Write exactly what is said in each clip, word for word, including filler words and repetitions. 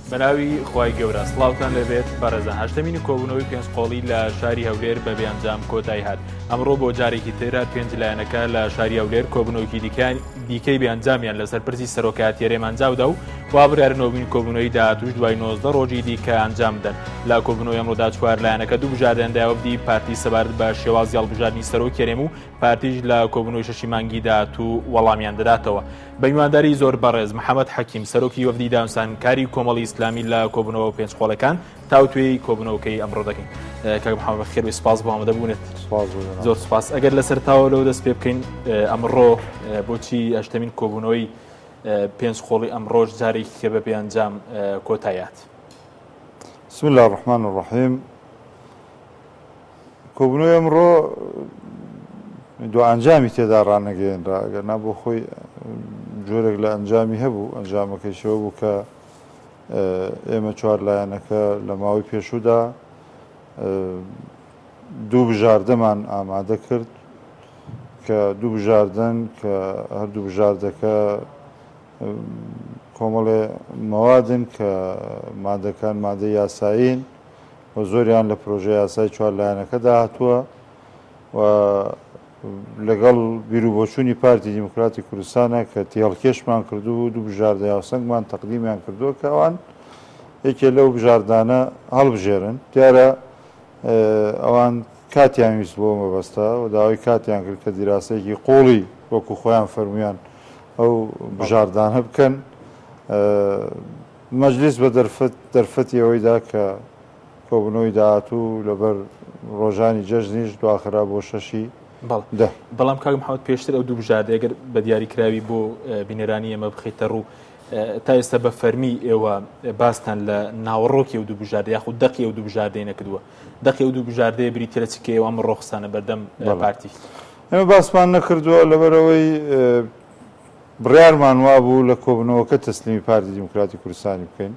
بەناوی خوای گەورە سڵاوتان لەبێت بەڕێزان هەشتمینی کۆبوونەوەی پێنجقۆڵی لە شاری هەولێر بە بێئەنجام کۆتایی هات. ئەمڕۆ بۆ جارێکی ترە پێنج لایەنەکە لە شاری هەولێر کۆبوونەوەیکی دیکەی بێئەنجامیان لەسەر پرسی سەرۆکایەتیەرێ ئەنجامدا و وا بڕیارنەوەبوونی کۆبوونەوەی داهاتووش دوای نۆزدە ڕۆژی دیکە ئەنجام بدەن. لە کۆبوونەوەی ئەمڕۆدا چوار لایەنەکە دوو بژاردەندایەوەبدی پارتی سەبارەت بە شێوازی هەڵبژاردننی سەرۆک هەرێم و پارتیش لە کۆبوونەوەی شەشی مانگی داهاتوو وەڵامیان دەداتەوە. بە میوانداری زۆر بەڕێز محەممەد حەکیم سەرۆکی وەفدی داوسانکاری کۆمەڵی ئیسلامی لە کۆبوونەوە پێنجقۆڵەکان تاوتوێی کۆبوونەوەکەی ئەمڕۆ دەکەین. کاک محەممەد بەخێر سپاس بۆ ئامادەبوونێت. زۆر سپاس. ئەگەر لەسەر تاوە لەو دەست پێ بکەین ئەمڕۆ بۆچی هەشتمین کۆبوونەوەی پێنجقۆڵی ئەمڕۆژ جارێکی کە بە بێئەنجام کۆتایات. بسم الله الرحمن الرحیم. کۆبوونەوەی ئەمڕۆ دو ئەنجامی تێدا ڕانەگەێنرا ئەگەرنا بۆ خۆی جۆرێک لە ئەنجامی هەبوو. ئەنجامەکەیشەوە بوو کە ئێمە چوار لایەنەکە لە ماوەی پێشوودا دوو بژاردەمان ئامادە کرد کە دوو بژاردن کە هەردوو بژاردەکە کۆمەڵێ مەوادن کە مادەکان مادە یاسایین و زۆریان لە پرۆژە یاسای چوار لایەنەکەدا هاتووە و لەگەڵ بیرروبۆچوونی پارتی دیموکراتی کوردستانە کە تێڵکێشمان کردو و دوو بژاردە یاسەنگمان تەقدیمیان کردووە کە ئەوان یەکێ لەو بژاردانە هەڵبژێرن. دیارە ئەوان کاتیان ویست بۆ مەبەستە و داوای کاتیان کرد کە دیراسەیەکی قوڵی وەکو خۆیان فەرمویان ئەو بژاردانە بکەن. مەجلیس بە دەرفەتی ئەوەیدا کە کۆبوونەوەی داهاتوو لەبەر ڕۆژانی جەژنیش دواخرا بۆ شەشی دە. بەڵام کاک محەممەد پێشتر ئەو دوو بژاردە ئەگەر بە دیاریکراوی بۆ بینەرانی ئێمە بخیتە ڕوو تا ئێستا بە فەرمی ئێوە باستان لە ناوەڕۆکی ئەو دوو بژاردە یاخود دەقی ئەو دوو بژاردەی نەکردووە. دەقی ئەو دوو بژاردەیە بریتە لە چکە ئێوە ئەمە ڕۆخستانە بەردەم پارتی. ئێمە باسمان نەکردووە لەبەرەوەی بڕیارمان وا بوو لە کۆبوونەوەکە تەسلیمی پارتی دیموکراتی کوردستانی بکەین.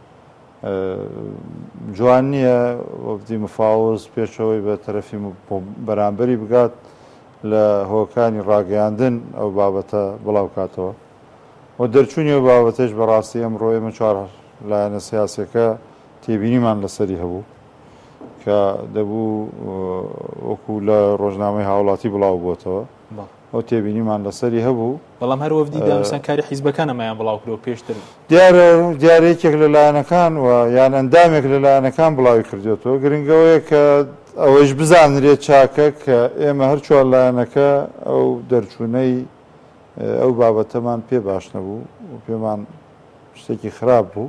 جوان نییە وەفدی مفاوز پێشەوەی بە تەرەفی بەرامبەری بگات لە هۆکانی ڕاگەیاندن ئەو بابەتە بڵاو کاتەوە و دەرچوونی ئەو بابەتەش بەڕاستی ئەمڕۆ ئێمە چوار لایەنە سیاسەکە تێبینیمان لەسەری هەبوو کە دەبوو وەکو لە ڕۆژنامەی هاوڵاتی بڵاو بووتەوە ئەو تێبینیمان لەسەری هەبوو. بەڵام هەر وەفدی داوسانکاری حیزبەکانەمایان بڵاو کرد و پێشتر دیارە دیارەیەکێک لە لایەنەکان و یان ئەندامێک لە لایەنەکان بڵاوی کردێتەوە. گرنگەوەیە کە ئەوەش بزانرێت چاکە کە ئێمە هەر چوار لایەنەکە ئەو دەرچوونەی ئەو بابەتەمان پێ باش نەبوو و پێمان شتێکی خراپ بوو.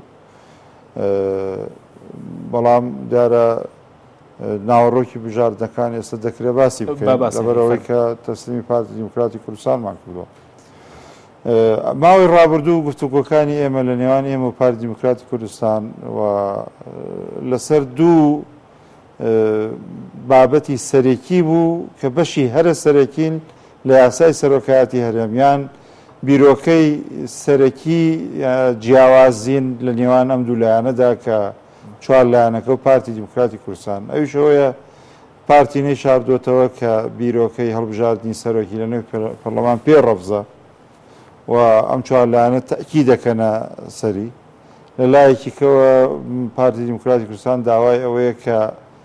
بەڵام دیارە ناوەڕۆکی بژاردەکان ئێستا دەکرێت باسی بکەین لەبەرەوەی کە تەسلیمی پارتی دیموکراتی کوردستانمان کردووە. ماوەی ڕابردوو گفتوگۆکانی ئێمە لە نێوان ئێمە و پارتی دیموکراتی کوردستان و لەسەر دوو بابەتی سەرەکی بوو کە بەشی هەرە سەرەکین لە یاسای سەرۆکایەتی هەرێمیان بیرۆکەی سەرەکی جیاوازین لە نێوان ئەم دوو لایەنەدا کە چوار لایەنەکە و پارتی دیموکراتی کوردستان. ئەویش ئەوەیە پارتی نەیشاردووەتەوە کە بیرۆکەی هەڵبژاردننی سەرۆکی لە نێو پەرلەمان پێ ڕەفزە و ئەم چوار لایەنە تەکی دەکەنە سەری. لە لایەکیکەوە پارتی دیموکراتی کوردستان داوای ئەوەیە کە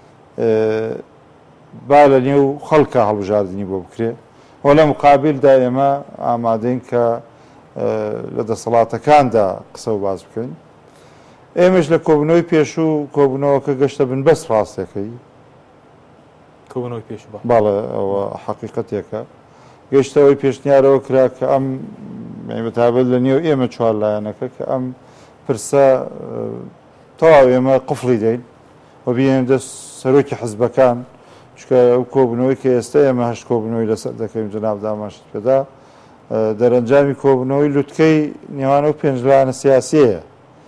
با لە نێو خەڵکە هەڵبژاردننی بۆ بکرێ و لە مقابلدا ئێمە ئامادەین کە لە دەسەڵاتەکاندا قسە و باز بکەین. ئێمەش لە کۆبوونەوەی پێشوو کۆبوونەوەکە گەشتە بن بەس ڕاستەکەی کۆبوونەوەی پێشوو باڵێ ئەوە حەقیقەتێکە گەشتەوەی پێشنیارەوە کرا کە ئەم بەتابەت لە نێو ئێمە چوار لایەنەکە کە ئەم پرسە تەواو ئێمە قفڵی دەین و بێنین دەست سەرۆکی حزبەکان چکە ئەو کۆبوونەوەی کە ئێستا ئێمە هەشت کۆبوونەوەی لەسەر دەکەین جەناب داماشت پێدا دەرەنجامی کۆبوونەوەی لوتکەی نێوانە و پێنج لایەنە سیاسیەیە.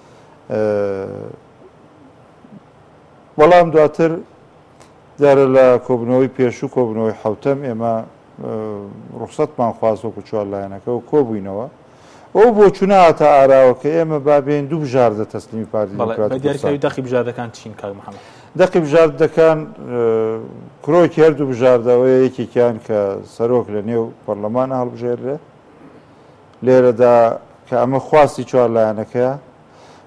بەڵام دواتر دیارە لە کۆبوونەوەی پێشوو کۆبوونەوەی حوتەم ئێمە ڕوخسەتمان خواست وەکو چوار لایەنەکە و کۆبووینەوە ئەو بۆ چوونە هاتە ئاراوەکە ئێمە بابێن دوو بژاردە تەسلیمی پارتی دیموکراتی کوردستان. دەقی بژاردەکان چین کاک محەممەد؟ دەقی بژاردەکان کرۆکی هەردوو بژاردەوەی یەکێکیان کە سەرۆک لە نێو پەرلەمانە هەڵبژێررێ لێرەدا کە ئەمە خواستی چوار لایەنەکەیە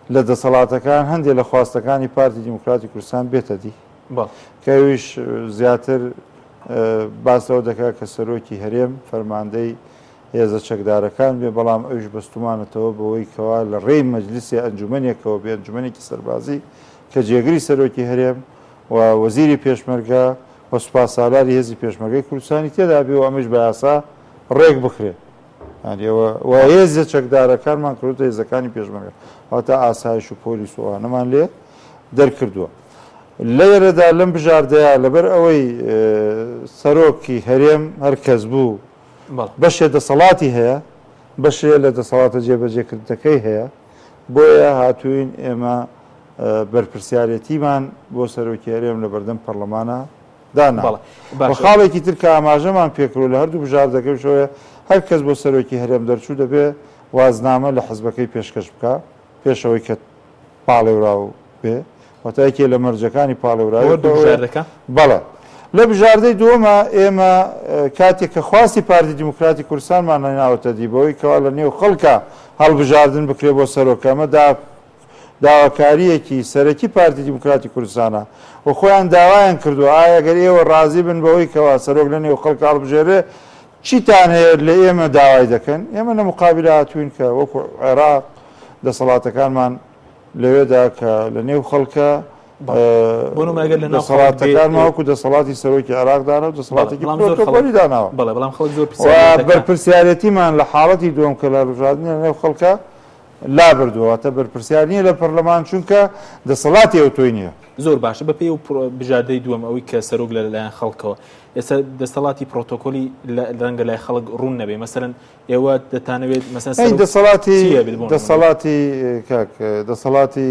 لە دەسەڵاتەکان هەندێک لە خواستەکانی پارتی دیموکراتی کوردستان بێتە دی کەویش زیاتر باسەوە دەکات کە سەرۆکی هەرێم فەرماندەی هێزە چەکدارەکان بێ بەڵام ئەوش بەستومانەتەوە بەوەی کەوا لە ڕێی مەجلیسی ئەنجومەنێکەوە بێ ئەنجومەنێکی سەربازی کە جێگری سەرۆکی هەرێم و وەزیری پێشمەرگە و سوپاسسالاری هێزی پێشمەرگەی کوردستانی تێدا بێ و ئەمەش بە یاسا ڕێک بخرێ و هێزە چەکدارەکانمان کردوتە هێزەکانی پێشمەرگە هەتا ئاسایش و پۆلیس و ئەوانەمان لێ دەرکردووە. لێرەدا لەم بژاردەیە لەبەر ئەوەی سەرۆکی هەرێم هەر کەس بوو بەشێ دەسەڵاتی هەیە بەشێ لە دەسەڵاتە جێبەجێکردنەکەی هەیە بۆیە هاتوین ئێمە بەرپرسیارەتیمان بۆ سەرۆکی هەرێم لە بەردەم پەرلەمانە دانا خاڵێکی تر کە ئاماژەمان پێکرۆ لە هەردوو بژاردەکەی شۆیە هەر کەس بۆ سەرۆکی هەرێم دەرچوو دەبێ وازنامە لە حەزبەکەی پێشکەش بکە پێشەوەی کە پاڵێوراو بێ وەتایەکێ لە مەرجەکانی پاڵێوراوی بەڵێ لە بژاردەی دووەمە ئێمە کاتێک کە خواستی پارتی دیموکراتی کوردستانمان نەناوەتە دی بەوەی کەوا لە نێو خەڵکە هەڵبژاردن بکرێ بۆ سەرۆکەمە داواکاریەکی سەرەکی پارتی دیموکراتی کوردستانە و خۆیان داوایان کردو ئایا گەر ئێوە ڕازی بن بەوەی کەوا سەرۆک لە نێو خەڵکە هەڵبژێرێ چیتان هەیە لە ئێمە داوای دەکەن ئێمە لە مقابل هاتوین کە وەکو عێراق دەسەڵاتەکانمان لەوێدا کە لە نێو خەڵکە دەسەڵاتەکانماوەکو دەسەڵاتی سەرۆکی عێراقدانە و دەسەڵاتێکی پرۆتۆکۆلی داناوە بەرپرسیارەتیمان لە حاڵەتی دووەم کە لە ڕژاردنی لە نێو خەڵکە لا بردووەتە بەرپرسیار نییە لە پەرلەمان چونکە دەسەڵاتی ئەو تۆی نییە زۆر باشە بە پێی و بژاردەی دووەم ئەوەی کە سەرۆک لە لایەن خەڵکەوە ئێستا دەسەڵاتی پرۆتۆکۆلی ڕەنگە لای خەڵک ڕوون نەبێ مەسەرەن ئێوە دەتانەوێت مەسەن دەسەڵاتی دەسەڵاتی کاک دەسەڵاتی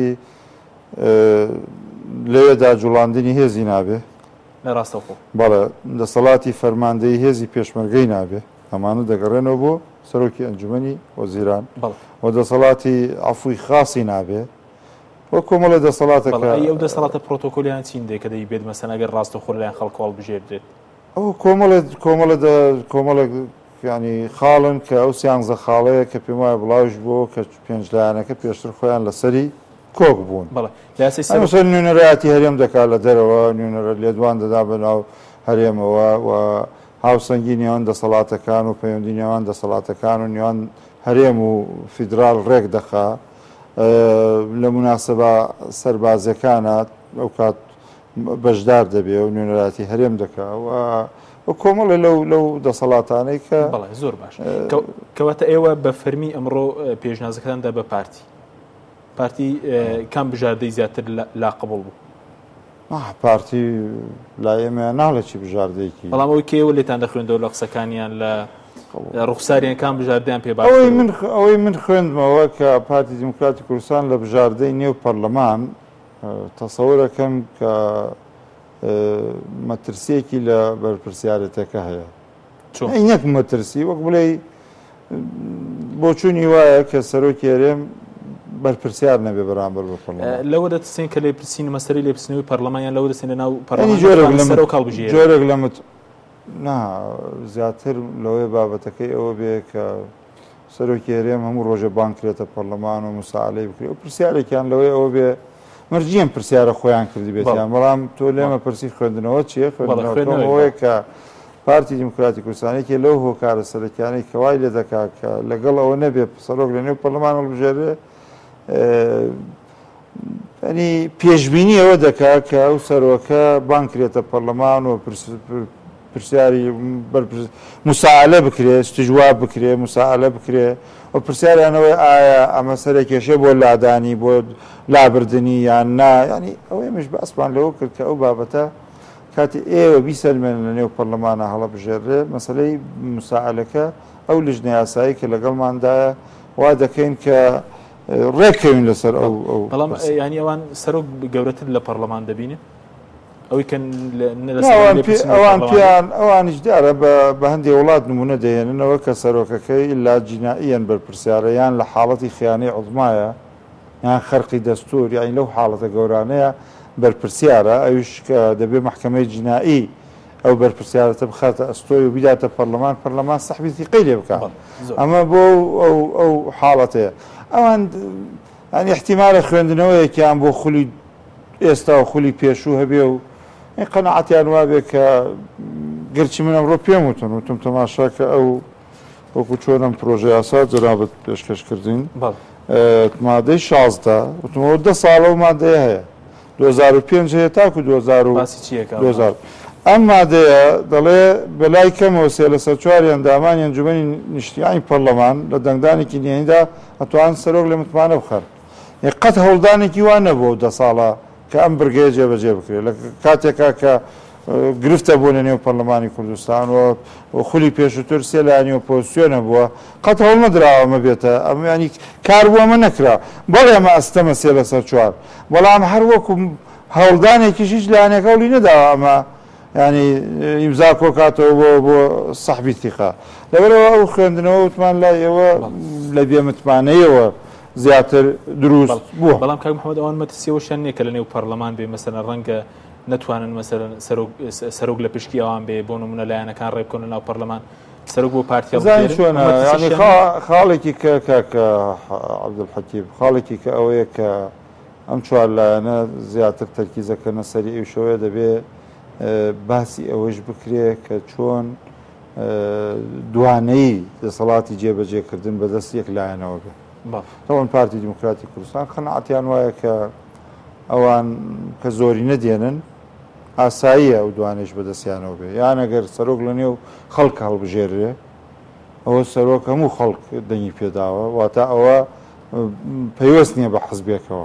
لەوێدا جوڵاندنی هێزی نابێ لە ڕاستەوخۆ بەڵێ دەسەڵاتی فەرماندەی هێزی پێشمەرگەی نابێ ئەمانە دەگەڕێنەوە بۆ سەرۆکی ئەنجومەنی وەزیران و دەسەڵاتی عەفوی خاسی نابێ وە کۆمەڵە دەسەڵاتەکە ئەو دەسەڵاتە پرۆتۆکۆلیان چین دێ کە دەی بێت مەسەن ئەگەر ڕاستەوخۆ لەلایەن خەڵکەوە بژێردرێت ئەو کۆمەڵە کۆمەڵە کۆمەڵە ینی خاڵن کە ئەو سیانزە خاڵەیە کە پێم وایە بڵاوش بۆ کە پێنجلایەنەکە پێشتر خۆیان لەسەری کۆک بوون ئەمەسەر نوێنەرایەتی هەرێم دەکات لە دەرەوە نوێنەرە لێدوان دەدا بەناو هەرێمەوە و هاوسەنگی نێوان دەسەڵاتەکان و پەیوەندی نێوان دەسەڵاتەکان و نێوان هەرێم و فیدرال ڕێک دەخا لە مناسبە سەربازەکانە ئەو کات بەشدار دەبێ و نوێنەرایەتی هەرێم دەکات و کۆمەڵە لەو لەو دەسەڵاتانەی کە زۆر باش کەواتە ئێوە بە فەرمی ئەمڕۆ پێشنیازەکەتاندا بە پارتی پارتی کام بژاردەی زیاتر لا قبول بوو پارتی لا ئێمە ناڵە چی بژاردەیەکی بەڵام ئەوەی کێوە لێتان دەخوێندەوە لە قسەکانیان لە ڕوخساریان کام بژاردەیان پێ ئەوەی من خوێندمەوە کە پارتی دیموکراتی کوردستان لە بژاردەی نێو پەرلەمان تەسەوورەکەم کە مەترسیەکی لە بەرپرسیارەتەکە هەیە نەک مەترسی وەک بڵێ بۆچوونی وایە کە سەرۆکی هەرێم بەرپرسیار نەبێ بەرامبەر بە پەرلەمان لەوە دەتسێن کە لێپرسین مەسەری لێپرسینەوەی پەرلەمانیان لەوە دەسێنە ناو پەرلەمان جۆرێک لە نا زیاتر لەوەی بابەتەکەی ئەوە بێ کە سەرۆکی هەرێم هەموو ڕۆژە بانکرێتە پەرلەمان و مساعلەی بکرێت و پرسیارێکیان لەوەی ئەوە بێ مەرجیان پرسیارە خۆیان کردی بێتیان بەڵام تۆ لێمە پرسی خوێندنەوە چییە خوێندنەوەی کە پارتی دیموکراتی کوردستانێکی لەو هۆکارە سەرەکیانەی کەوای لێ دەکات کە لەگەڵ ئەوە نەبێ سەرۆک لە نێو پەرلەمان هەڵبژێرێ ینی پێشبینی ئەوە دەکات کە ئەو سەرۆکە بانکرێتە پەرلەمان و پرسیاری مساعلە بکرێ استجواب بکرێ مساعلە بکرێ و پرسیاریانەوەی ئایا ئەمە سەرێکێشە بۆ لادانی بۆ لابردنی یان نا ینی ئەوەی مش بەسمان لەوە کرد کە ئەو بابەتە کاتی ئێوە بیسەلمێن لە نێو پەرلەمانە هەڵە بژێڕێ مەسەلەی مساعلەکە ئەو لیژنە یاسایی کە لەگەڵماندایە وا دەکەین کە ڕێککەوین لەسەر ئەو بەڵام ینی ئەوان سەرۆک گەورەتر لە پەرلەمان دەبینێ ئەوەی کە ئەوان پیان ئەوانیش دیارە بە هەندێک وڵات نمونە دەهێننەوە کە سەرۆکەکەی ئللا جینائیەن بەرپرسیارە یان لە حاڵەتی خیانەی عوزمایە یان خەرقی دەستور یانی لەو حاڵەتە گەورانەیە بەرپرسیارە ئەوش کە دەبێ محکەمەی جینایی ئەو بەرپرسیارەتە بخاتە ئەستۆی و بیداتە پەرلەمان پەرلەمان سەحبی تیقەی لێ بکات ئەمە بۆ ئەو حاڵەتەیە ئەوان ئەنی احتیمالە خوێندنەوەیەکیان بۆ خولی ئێستا و خولی پێشوو هەبێ و قەنەعەتیان وابێ کە گەرچی من ئەمڕۆ پێم وتن وتم تەماشا کە ئەو وەکو چۆنم پرۆژە یاسا جەنابەت پێشکەشکردین مادەی شازدە وتمەوە دە ساڵە و مادەیە هەیە دوو هەزار و پێنج هەیە تاکو دوو هەزار و دوو ئەم مادەیە دەڵێ بەلای کەمەوە سێ لەسەر چواریان دامانی ئەنجومەنی نیشتیانی پەرلەمان لە دەنگدانێکی نهێنیدا ئەتوان سەرۆک لە متمانە بخەن قەت هەوڵدانێکی وان نەبووە دە ساڵە کە ئەم بڕگەیە جێبەجێ بکرێت لە کاتێکا کە گرفتە بوو لە نێو پەرلەمانی کوردستان و خولی پێشووتر سێ لایەنی ئۆپۆزیسیۆنە بووە قەت هەوڵ نەدراوە ئەمە بێتە ئەمە ینی کار بووە ئەمە نەکرا بەڵێ ئەمە ئەستەمە سێ لەسەر چوار بەڵام هەر وەکو هەوڵدانێکیش هیچ لایەنێک هەوڵی نەداوە ئەمە ینی ئیمزا کۆکاتەوە بۆ بۆ سەحبی تیقا لەبەرەوە ئەو خوێندنەوە وتمان لای ئێوە لە بێمتمانەیەوە زیاتر دروست بووە بەڵام کاک محەممەد ئەوان مەترسیەوە شەنێک کە لە نێو پەرلەمان بێ مەسەلەن ڕەنگە نتوانن مەسەلەن سەرۆک لە پشتی ئەوان بێ بۆ نمونە لایەنەکان ڕێبکەون لە ناو پەرلەمان سەرۆک بۆ پارتیا چۆنە ینی خاڵێکی کە کاکە عەبدولحەکیم خاڵێکی کە ئەوەیە کە ئەم چوار لایەنە زیاتر تەرکیزەکەنە سەری ئەو شەوەیە دەبێ باسی ئەوەش بکرێ کە چۆن دوانەی دەسەڵاتی جێبەجێکردن بەدەست یەک لایەنەوە بێ تەوان پارتی دیموکراتی کوردستان قەنەعەتیان وایە کە ئەوان کە زۆری نەدێنن ئاساییە ئەو دوانش بەدەستیانەوە بێ یان ئەگەر سەرۆک لە نێو خەڵک هەڵبژێرێ ئەوە سەرۆک هەموو خەڵک دەنگی پێداوە واتە ئەوە پەیوەست نییە بە حزبێکەوە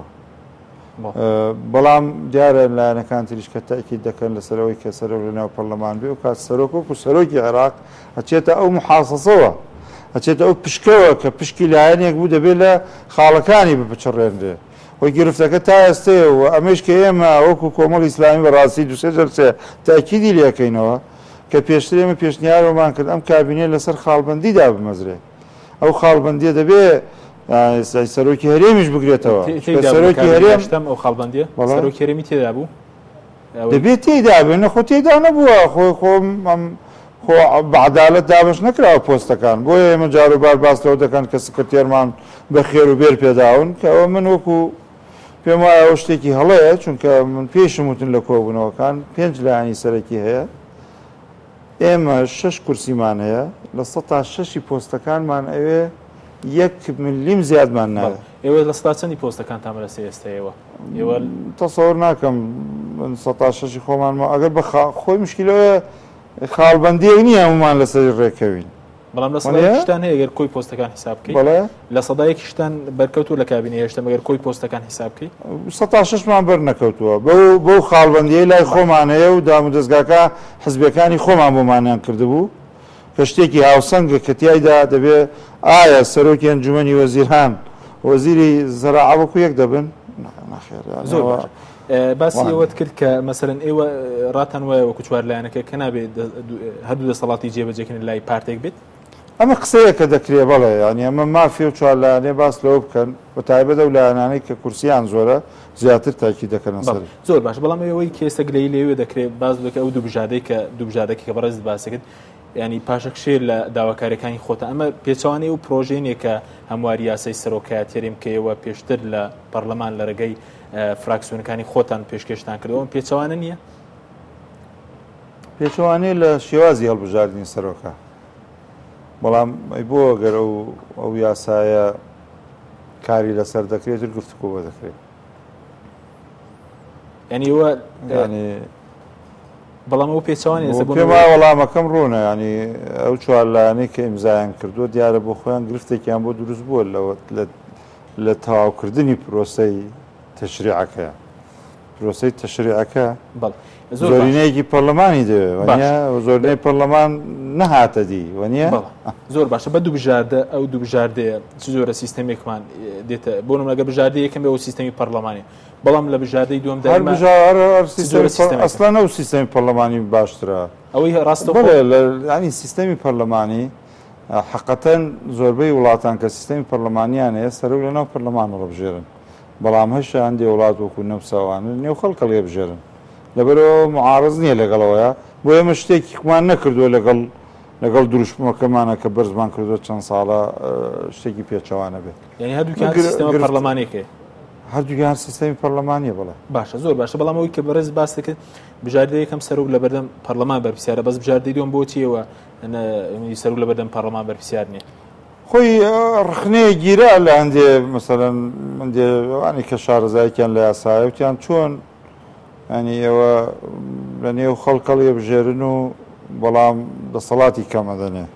بەڵام دیارە لایەنەکان تریش کە تاکید دەکەن لەسەرەوەی کە سەرۆک لە ناو پەرلەمان بێ و کات سەرۆک وەکو سەرۆکی عێراق ئەچێتە ئەو محاسەسەوە ئەچێتە ئەو پشکەوە کە پشکی لایەنێک بوو دەبێت لە خاڵەکانی بپچڕێنرێ وەی گرفتەکە تا ئێستەیە و ئەمەش کە ئێمە وەکو کۆمەڵی ئیسلامی بەڕاستی دوسێ جەرسێ تاکیدی لەکەینەوە کە پێشتر ئێمە پێشنیارەوەمان کرد ئەم کابینێ لەسەر خاڵبەندیدا بمەزرێ ئەو خاڵبەندیە دەبێت سەرۆکی هەرێمیش بگرێتەوە سەرۆکی هەرێم ئەو خاڵبەندیە سەرۆکی هەرێمی تێدا بوو دەبێت تێدا بێ نەخۆ تێدا نەبووە خۆی خۆم خۆ بەعدالەت دابش نەکراوە پۆستەکان بۆیە ئێمە جاروبار باس لەوە دەکەن کە سکرتێرمان بە خێر و بێر پێداون کە ئەوە من وەکو پێم وایە ئەو شتێکی هەڵەیە چونکە من پێشم وتن لە کۆبوونەوەکان پێنج لایەنی سەرەکی هەیە ئێمە شەش کورسیمان هەیە لە سەد تا شەشی پۆستەکانمان ئەوێ یەک ملیم زیادمان ناوێت ئێوە لە سەد چەندی پۆستەکان تامەرەسە ئێستەیەوە ئێوە تەسەوەر ناکەم سەد تا شەشی خۆمانمە ئەگەر بە خۆی مشکلەوە خاڵبەندیەک نییە هەمومان لەسەر ڕێکەوین بەڵام لە سەدایەکیشتان هەیە ئەگەر کۆی پۆستەکان حساب بکەیت لە سەدایەکیشتان بەرکەوتووە لە کابینە هێشتا مەگەر کۆی پۆستەکان حساب بکەیت سەد تا شەشمان بەر نەکەوتووە بەو خاڵبەندیەی لای خۆمان هەیە و دام و دەستگاکە حزبەکانی خۆمان بۆمانیان کردبوو کە شتێکی هاوسەنگە کە تیایدا دەبێت ئایا سەرۆکی ئەنجومەنی وەزیران وەزیری زەراعە وەکو یەک دەبن زۆر باسی ئەوەت کرد کە مەسەرەن ئێوە ڕاتان وایە وەکو چوار لایەنەکە کە نابێت هەردوو دەسەڵاتی جێبەجێکردن لای پارتێک بێت ئەمە قسەیە کە دەکرێ بەڵێ ینی ئەمە مافی و چوار لایەنێ باس لەوە بکەن بە تایبەتە و لایەنانەی کە کورسیان زۆرە زیاتر تاکی دەکەن سەر زۆر باش بەڵام ئەوەی کێسە گلەی لێوێ دەکرێت باز بکە ئەو دوو بژادەی کە دوو بژادێکی کە بەڕێز باسەکرد ینی پاشەکشێر لە داواکاریەکانی خۆتە ئەمە پێچوانەی و پرۆژێنێک کە هەمواری یاسای سەرۆکایەت یاریێم کەەوە پێشتر لە پەرلەمان لە ڕێگەی فراکسیۆنەکانی خۆتان پێشکەشتان کردەوە پێچوانە نییە پێچوانەی لە شێوازی هەڵبژاردننی سەرۆکە بەڵام بۆ گەر ئەو یاسایە کاری لەسەر دەکرێت گفتوگۆ بە دەکرێت ینی ئەوە بەڵام ئەو پێچوانی پێما وەڵامەکەم ڕوونە ینی ئەو چوار لایەنەی کە ئیمزایان کردووە دیارە بۆ خۆیان گرفتێکیان بۆ دروست بووە لە تەواوکردنی پرۆسەی تەشریعەکە پرۆسەی تەشریعەکە زۆرینەیەکی پەرلەمانی دەوێت زۆرینەی پەرلەمان نەهاتە دی وەنیە زۆر باشە بە دوو بژاردە ئەو دوو بژاردەیە چ زۆرە سیستەمێکمان دێتە بۆ نمونەگە بژاردە یەکەم بێ ئەو سیستەمی پەرلەمانی بەڵام لە بژاردەی دووەم ئەسڵان ئەو سیستەمی پەرلەمانی باشترە ئەوەی ڕاستە ینی سیستەمی پەرلەمانی حقەتەن زۆربەی وڵاتان کە سیستەمی پەرلەمانیان هەیە سەرۆک لەناو پەرلەمان ڕەبژێرن بەڵام هەشە هەندێک وڵات وەکو نەفساوانە نێو خەڵکە لێ بژێرن لەبەرەوە معارض نییە لەگەڵەوەیە بۆ ئێمە شتێکیمان نەکردووە لەگەڵ لەگەڵ دروشمەکەمانە کە بەرزمان کردووە چەند ساڵە شتێکی پێچەوانە بێت یعنی هەردووکیان سیستەمە پەرلەمانێکە هەردووگیان سیستەمی پەرلەمانیە بڵێ باشە زۆر باشە بەڵام ئەوی کە بەڕێز باس دەکرد بژاردە یەکەم سەرۆک لە بەردەم پەرلەمان بەرپرسیارە بەس بژاردەی دوم بۆچیەوە سەرۆک لە بەردەم پەرلەمان بەرپرسیار نییە خۆی ڕخنەیە گیرا لە هەندێ مەسەڵەن هەندێوانی کە شارەزایکیان لە یاسایەتیان چۆن ینی ئێوە لە نێو خەڵکەڵ ێبژێرن و بەڵام دەسەڵاتی کەمەدەنێ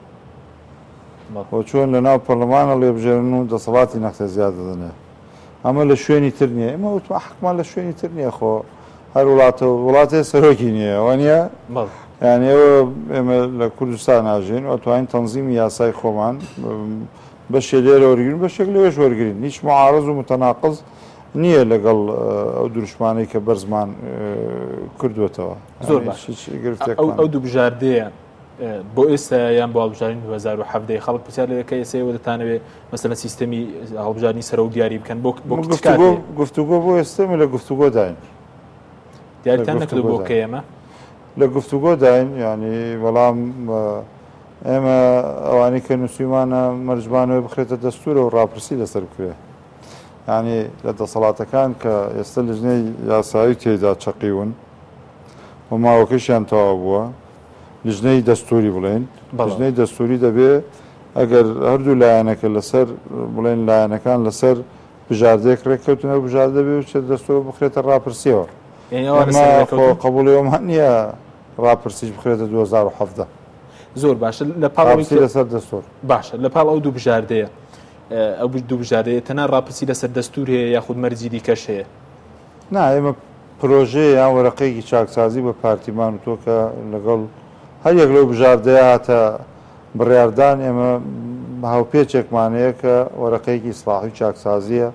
بۆ چۆن لە ناو پەرلەمانە لێبژێرن و دەسەڵاتی نەختە زیاد دەدەنێ ئەمە لە شوێنی تر نییە ئێمە وتما حکمان لە شوێنی تر نییە خۆ هەر وڵاتە وڵاتێ سەرۆکی نییە وانە یان ئێوە ئێمە لە کوردستان ناژین و توانین تەنزیمی یاسای خۆمان بەشێ لێرە وەرگین بەشێک لەوێش وەرگین هیچ معارض و متەناقض نییە لەگەڵ ئەو دروشمانەی کە بەرزمان کردوێتەوە زۆر باش ئەو دوو بژاردەیە بۆ ئێستا یان بۆ هەڵبژاردننی دوو هەزار و حەڤدە خەڵک پرسیار لە دەکەی ئێستا دەتانەوێت مەسەلەن سیستەمی هەڵبژاردننی سەرۆک دیاری بکەن بۆ گفتوگۆ بۆ ئێستامە لە گفتوگۆ داین دیاریتان نەکردو بۆ کە ئێمە لە گفتوگۆ داین ینی بەڵام ئێمە ئەوانەی کە نووسیمانە مەرجبانەوە بخرێتە دەستورە و ڕاپرسی لەسەر بکرێ ینی لە دەسەڵاتەکان کە ئێستا لژنەی یاسایی تێدا چەقیون و ماوەکەشیان تەواو بووە لژنەی دەستوری بڵێن لژنەی دەستوری دەبێ ئەگەر هەردوو لایەنەکە لەسەر بڵێن لایەنەکان لەسەر بژاردەیەک ڕێککەوتنە بژاردە بێ و دەستور بخرێتە ڕاپرسیەوە قبولەوەمان نییە ڕاپرسیش بخرێتە دوو هەزار و حەڤدە زۆر باشە لە پاڵی لەسەر دەستور باشە لە پاڵ ئەو دوو بژاردەیە ئەو دوو بژاردەیە تەنها ڕاپرسی لەسەر دەستور هەیە یاخود مەرجی دیکەش هەیە نا ئێمە پرۆژەیە یان وەرەقەیەکی چاکسازی بە پارتیمان و تۆکە لەگەڵ هەر یەک لەو بژاردەیە هاتە بڕاردان ئێمە هاوپێچێکمانەیە کە وەرەقەیەکی ئیسلاحی چاکسازیە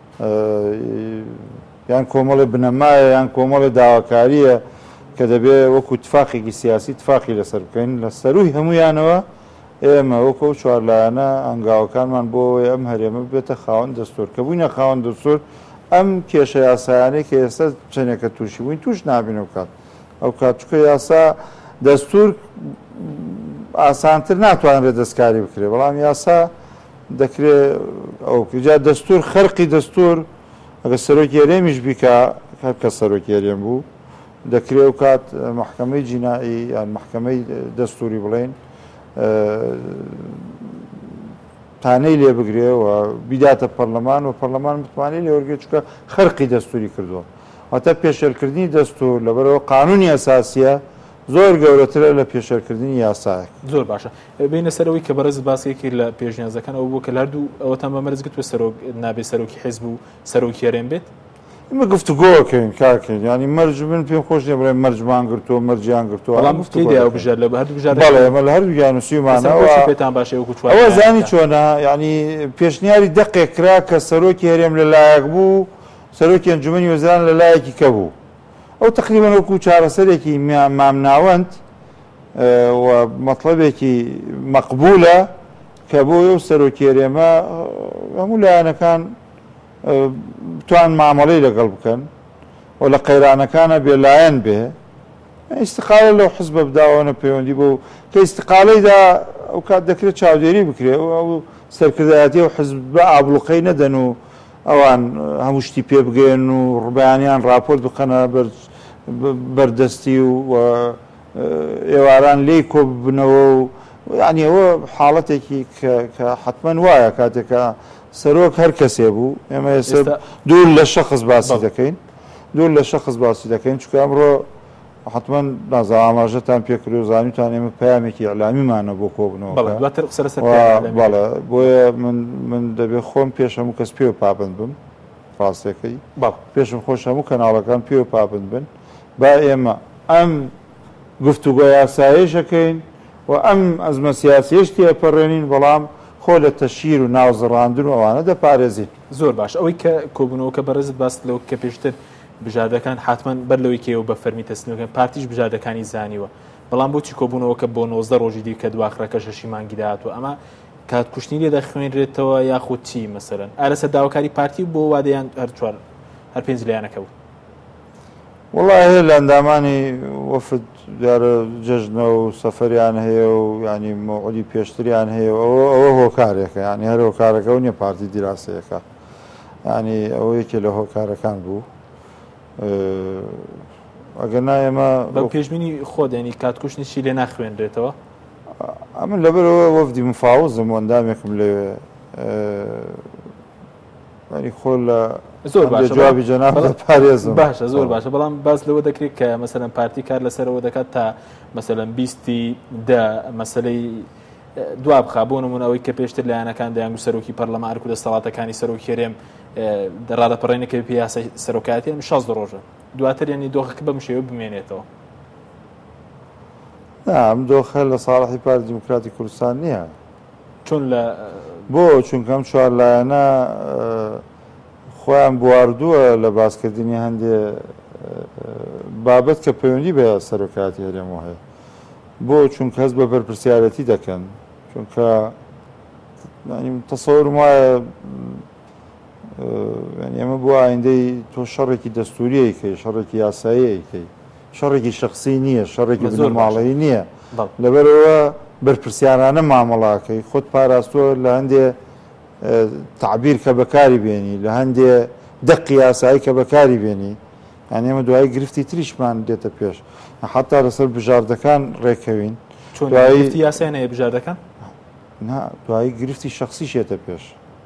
یان کۆمەڵی بنەمایە یان کۆمەڵی داواکاریە کە دەبێ وەکو تفاقێکی سیاسی تفاقی لەسەر بکەین لە سەروی هەمویانەوە ئێمە وەکو چوارلایەنە ئەنگاوەکانمان بۆ ئەم هەرێمە بێتە خاوەن دەستور کە بووینە خاوەن دەستور ئەم کێشە یاسایانەی کە ئێستا چەندێکە تووشی بووین توش نابینە کات ئەو کاتچکە یاسا دەستور ئاسانتر ناتوانرێت دەستکاری بکرێ بەڵام یاسا دەکرێت ئەوجا دەستور خەرقی دەستور ئەگە سەرۆکی هەرێمیش بیکە هەر کە سەرۆکی هەرێم بوو دەکرێت و کات محکەمەی جینایی یان محکەمەی دەستوری بڵێن تانەی لێ بگرێ و بیداتە پەرلەمان و پەرلەمان متوانێت لێ وەرگێت چکە خەرقی دەستوری کردووە واتە پێشێرکردنی دەستور لەبەرەوە قانونی ئەساسیە زۆر گەورەترە لە پێشێرکردنی یاسایەک زۆر باشە بینە سەرەوەی کە بەڕێز باسێکی لە پێشنیازەکان ئەو بوو کە هەردوو ئەوەتان بە مەرز گرتووە سەرۆک نابێت سەرۆکی حیزب و سەرۆکی هەرێم بێت ئمە گفتوگۆکەین کاکەین ینی مەرج من پێم خۆش نیە بڵێم مەرجمان گرتووە مەرجیان گرتووە بژار لە هەردوو بژار ئەمە لە هەردوو یانوسیمانەوە پێتان باشە ئەوە زانی چۆنە ینی پێشنیاری دەقێک کرا کە سەرۆکی هەرێم لەلایەک بوو سەرۆکی ئەنجومەنی وەزیران لەلایەکی کە بوو ئەو تقریبەن وەکو چارەسەرێکی مامناوەند و مەطلبێکی مەقبولە کە بۆ ئەو سەرۆکی هەرێمە هەموو لایەنەکان توان مامەڵەی لەگەڵ بکەن و لە قەیرانەکانە بێلایەن بێ ئیستقالە لەو حزبە بداوەنە پەیوەندی بۆ کە ئیستقالەیدا ئەو کات دەکرێت چاودێری بکرێ ئەو سەرکردایەتی و حزب بە ئابڵوقەی نەدەن و ئەوان هەموو شتی پێ بگەن و ڕبیانیان راپۆرت بخەنە بەردەستی و ئێواران لێی کۆ ببنەوە و ینی ئەوە حاڵەتێکی کە حتمەن وایە کاتێکە سەرۆک هەر کەسێ بوو ئێمە ئێستا دوور لە شەخص باسی دەکەین دوور لە شەخص باسی دەکەین چکە ئەمڕۆ حتمەن نازە ئاماژەتان پێکرد و زانیتان ئێمە پەیامێکی ئەعلاميمانە بۆ کۆبنەوە بەڵێ بۆیە من دەبێت خۆم پێش هەموو کەس پێ و پابند بم ڕاستەکەی پێشم خۆش هەموو کەناڵەکان پێ و پابند بن با ئێمە ئەم گفتوگۆ یاساییەکەین و ئەم ئەزمە سیاسیشتی ئەپەڕێنین بەڵام خۆ لە تەشیر و ناوزڕاندن و ئەوانە دەپارێزی زۆر باش ئەوەی کە کۆبوونەوەکە بەڕێزت باست لەوە کە پێشتر بژاردەکان حتمما بەر لەوەی کێوە بە فەرمی تەسلیمەکەن پارتیش بژاردەکانی زانیوە بەڵام بۆچی کۆبوونەوەکە بۆ نۆزدە ڕۆژی دی کە دواخرەکە شەشی مانگی داهاتوە ئەمە کات کوشتنی لێ دەخوێنرێتەوە یاخود چی مەسەرەن ئارەسە داواکاری پارتی بۆ وادەیان هەر چوار هەر پێنج لایەنەکەوت وڵای هەیە لە ئەندامانی وەفد دیارە جەژنە و سەفەریان هەیە و ینی مەوعودی پێشتریان هەیە ئەوە هۆکارێکە ینی هەر هۆکارەکە و نیە پارتی دیراسەیەەکە ینی ئەوە یەکێ لە هۆکارەکان بوو ئەگەنا ئێمە بە پێشبینی خۆ دێنی کاتکوشتنیشی لێ ناخوێنرێتەوە ئەمن لەبەرەوە وەفدی مفاوزم وەندامێکم لێوێ ینی خۆ لە زۆر باشە جوابی جەناب پارێزم باشە زۆر باشە بەڵام باس لەوە دەکرێت کە مەسەلەن پارتی کار لەسەرەوە دەکات تا مەسەلەن بیستی دە مەسلەی دوا بخا بۆ نمونەوەی کە پێشتر لایەنەکان دەیان و سەرۆکی پەرلەمان ئەرک و دەسەڵاتەکانی سەرۆکی هێرێم ڕادەپەڕێنەکە پیاسە سەرۆکاتیان شەش ڕۆژە دواتر ینی دۆخەکە بەم شێوە بمێنێتەوە ئەم دۆخە لە ساڵحی پارتی دیموکراتی کوردستان نییە چۆن لە بۆ چونکەم چوار لایەنە خۆیان بواردووە لە باسکردنی هەندێ بابەت کە پەیوەندی بە سەرۆکاتی هەرێمەوە هەیە بۆ چونکە هەست بە بەرپرسیارەتی دەکەن چونکە تەسەورم وایە ئێمە بۆ ئایندەی تۆ شەڕێکی دەستوریەکەی شەڕێکی یاساییەکەی شەڕێکی شخصی نییە شەڕێکی بنەماڵەیی نییە لەبەرەوە بەرپرسیارانە مامەڵاکەی خۆت پاراستووە لە هەندێ تعبیر کە بەکاری بێنی لە هەندێ دەقی یاسایی کە بەکاری بێنی یان ئێمە دوای گرفتی تریشمان دێتە پێش حتا لەسەر بژاردەکان ڕێکەوین دوایی یاسایان هەیە بژاردەکان دوایی گرفتی شخصی شێتە پێش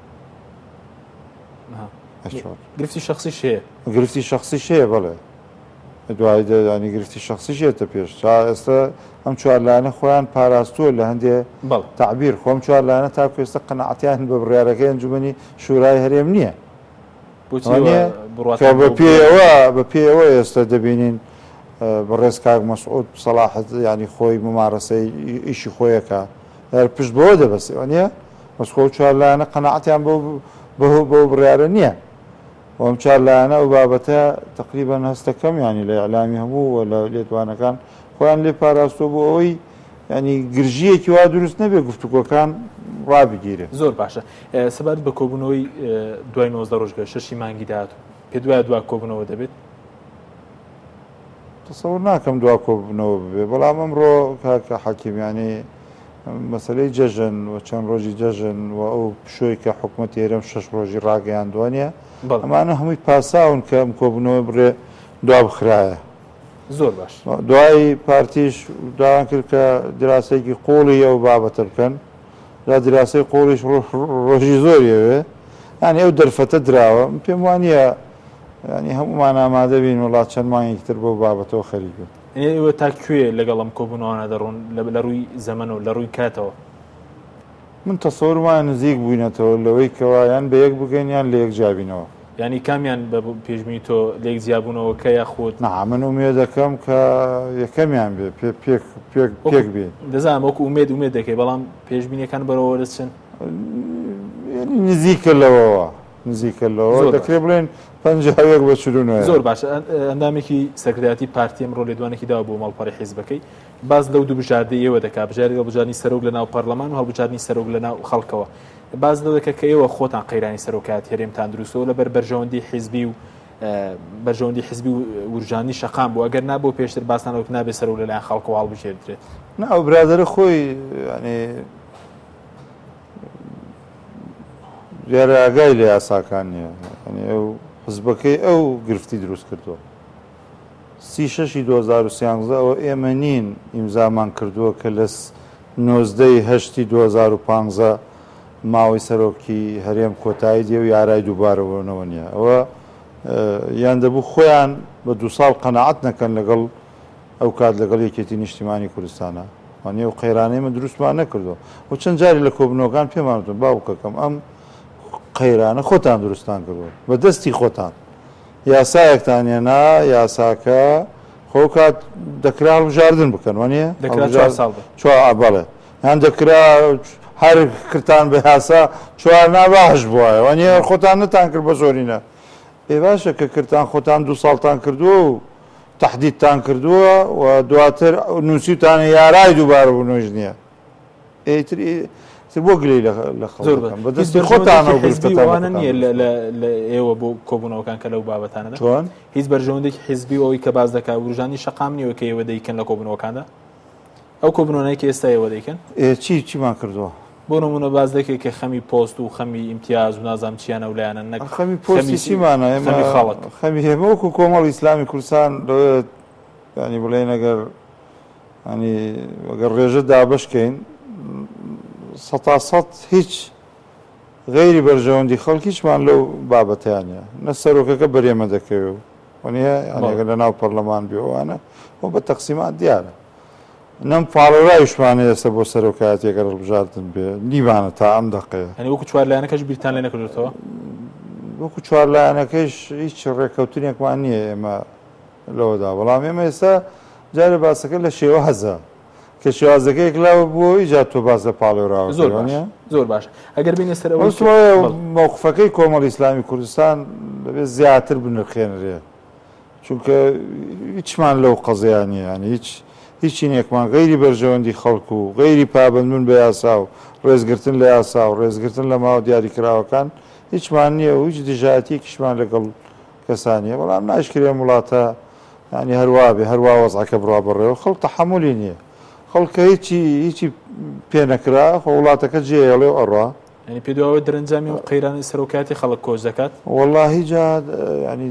گرفتی شخصی شەیە گرفتی شخصی شەیە بەڵێ دوای دەدانی گرفتی شخصی شێتە پێش ئێستا ئەم چوارلایەنە خۆیان پاراستووە لە هەندێ تعبیر خۆم چوارلایەنە تاکو ئێستا قەنەعەتیان بە بڕیارەکەی ئەنجومەنی شورای هەرێم نییە بە پێەوە بە پێەوە ئێستا دەبینین بەڕێز کاک مەسعود سەلاحەت ینی خۆی ممارەسەی ئیشی خۆیەکە پشت بەوە دەبەستەوە نییە بەس خۆ چوارلایەنە قەنەعەتیان بۆ بڕیارە نییە ئەم چارلایەنە ئەو بابەتە تقریبا هەستەکەم ینی لە ئەعلامی هەموو لە لێتوانەکان خۆیان لێ پاراستۆ بۆ ئەوەی ینی گرژیەکی وا دروست نەبێ گفتوگۆکان ڕابگیرێت زۆر باشە سەبات بە کۆبوونەوەی دوای نۆزدە ڕۆژگە شەشی مانگی داهاتوو پێ دوای دوا کۆبوونەوە دەبێت تەسەوور ناکەم دوا کۆبوونەوە ببێ بەڵام ئەمڕۆ کاکە حەکیمیانی مەسەلەی جەژن و چەند ڕۆژی جەژن و ئەو پشۆی کە حکوومەتی هێرەم شەش ڕۆژی ڕاگەیاندوانە ئەمانە هەمووی پاساون کە ئەم کۆبوونەوە بڕێ دوا بخرایە زۆر باش دوای پارتیش داوان کرد کە دراسەیەکی قوڵی ئەو بابەتە بکەن دا دراسی قوڵیش ڕۆژی زۆریەوێ ینی ئەو دەرفەتە دراوە پێم وانە ینی هەمومان ئامادە بین وڵات چەند مانگێکتر بۆ بابەتەوە خەریکە ئێوە تاکوێ لەگەڵ ئەم کۆبوونەوەانە دەڕۆن لە ڕووی زەمەن و لە ڕووی کاتەوە من تەسەوور وایە نزیک بووینەتەوە لەوەی کەوایان بە یەک بگەین یان لە یەک جیابینەوە ینی کامیان بە پێشبینی تۆ لە یەک جیابوونەوە کە یاخۆت نا من ئومێ دەکەم کە یەکەمیان بێ پێک بێت دەزانم وەکو ئومێد ئومێد دەکەی بەڵام پێشبینیەکان بەرەوە دەچن نزیکە لەوەوە نزیکە لەوە دەکرێت بڵێن پەنجاوێک بە چلونەوە زۆر باشە ئەندامێکی سەرکردایەتی پارتی ئەمڕۆ لێدوانێکی داوە بۆ ماڵپەڕی حیزبەکەی باز لەو دوو بژاردەی ئێوە دەکات بژاری هەڵبژاردننی سەرۆک لە ناو پەرلەمان و هەڵبژاردننی سەرۆک لە ناو خەڵکەوە باز لەو دەکە کە ئێوە خۆتان قەیرانی سەرۆکات هەرێمتان دروستەوە لەبەر بەرژەوەندی حیزبی و بەرژەوەندی حیزبی و ورژانی شەقام بوو ئەگەر نابوو پێشتر باسانەوەک نابێ سەرۆک لەلایەن خەڵکەوە هەڵبژێردرێت نا ئەو برادەرە خۆی ینی دیارە ئاگای لە یاساکان نییە ئەو حزبەکەی ئەو گرفتی دروست کردووە سی شەشی دو هەزار و سیانزە ئەوە ئێمە نین ئیمزامان کردووە کە لە نۆزدەی هەشتی دو هەزار و پانزە ماوەی سەرۆکی هەرێم کۆتایی دێ و یارای دووبارەوەنەوە نییە ئەوە یان دەبوو خۆیان بە دو ساڵ قەنەعەت نەکەن لەگەڵ ئەو کات لەگەڵ یەکێتی نیشتیمانی کوردستانە وانێ و قەیرانەی من دروستمان نەکردو و چەند جاری لە کۆبنەوەکان پێمانتون باوکەکەم ئەم قەیرانە خۆتان دروستان کردووە بە دەستی خۆتان یاسایەکتان هێنا یاساکە خۆ کات دەکرا هەڵبژاردن بکەن وانە بەڵێ یان دەکرا هەر کردان بە یاسا چوار ناباش بووە وانە خۆتان نتان کرد بە زۆرینە ئێ باشە کە کردان خۆتان دوو ساڵتان کردووە و تەحدیدتان کردووە و دواتر نووسیتانە یارای دووبارە بوونەوەش نییە ئیتر بۆ گلەی لە خەڵکەکەم بەدەستی خۆتانەوەوانە نییە لە ئێوە بۆ کۆبوونەوەکان کە لەو بابەتانە چۆن هیچ بەرژەوەندێکی حیزبی ئەوەی کە باز دەکات ورژانی شەقام نیوە کە ئێوە دەیکەن لە کۆبوونەوەکاندا ئەو کۆبوونەوەی کە ئێستا ئێوە دەیکەن چی چیمان کردووە بۆ نمونە باز دەکەی کە خەمی پۆست و خەمی ئیمتیاز و نازام چیانە و لایەنە نەک خەمی پۆستی چیمانە ئێمە خەمی هێمە وەکو کۆمەڵ ئیسلامی کوردستان دەوێت ینی بڵێن ئەگەر ینی ئەگەر ڕێژە دابشکەین سەد تا سەد هیچ غەیری بەرژەوەندی خەڵکیشمان لەو بابەتیانە نە سەرۆکەکە بەرێمە دەکەوێت وەنیە ئەگەر لە ناو پەرلەمان بێوانە بۆ بە تەقسیمات دیارە نەم پاڵەڕایشمانە ئێستا بۆ سەرۆکایەتێکە ڕبژاردن بێ نیبانە تا ئەم دەقەیە هەنی وەکو چوار لایەنەکەش بیرتان لێ نەکردێتەوە وەکو چوار لایەنەکەیش هیچ ڕێکەوتنێکمان نییە ئێمە لەوەدا بەڵام ئێمە ئێستا جارە باسەکە لە شێوازە کە شێوازەکەیەک لاوە بۆ ئیجاد تۆ باز لە پاڵێراوە زۆر باش ئەگەر بینە سەر موقفەکەی کۆمەڵ ئیسلامی کوردستان دەبێت زیاتر بنرخێنرێ چونکە هیچمان لەو قەزیانە ینی هیچ هیچی نێکمان غەیری بەرژەوەندی خەڵکو و غەیری پابندبوون بە یاسا و ڕێزگرتن لە یاسا و ڕێزگرتن لە ماوە دیاریکراوەکان هیچمان نییە و هیچ دژایەتێکیشمان لەگەڵ کەسانیە بەڵام ناشکرێ وڵاتە ینی هەروە بێ هەروە وەزعەکە بڕوا بڕێەوە خەڵک تەحەمولی نییە خەڵکە هیچی هیچی پێ نەکرا خۆ وڵاتەکە جێڵێ و ئەڕوا ینی پێداوە دەرەنجامی و قەیرانی سەرۆکاتی خەڵک کۆچ دەکات وەڵڵاهی جا ینی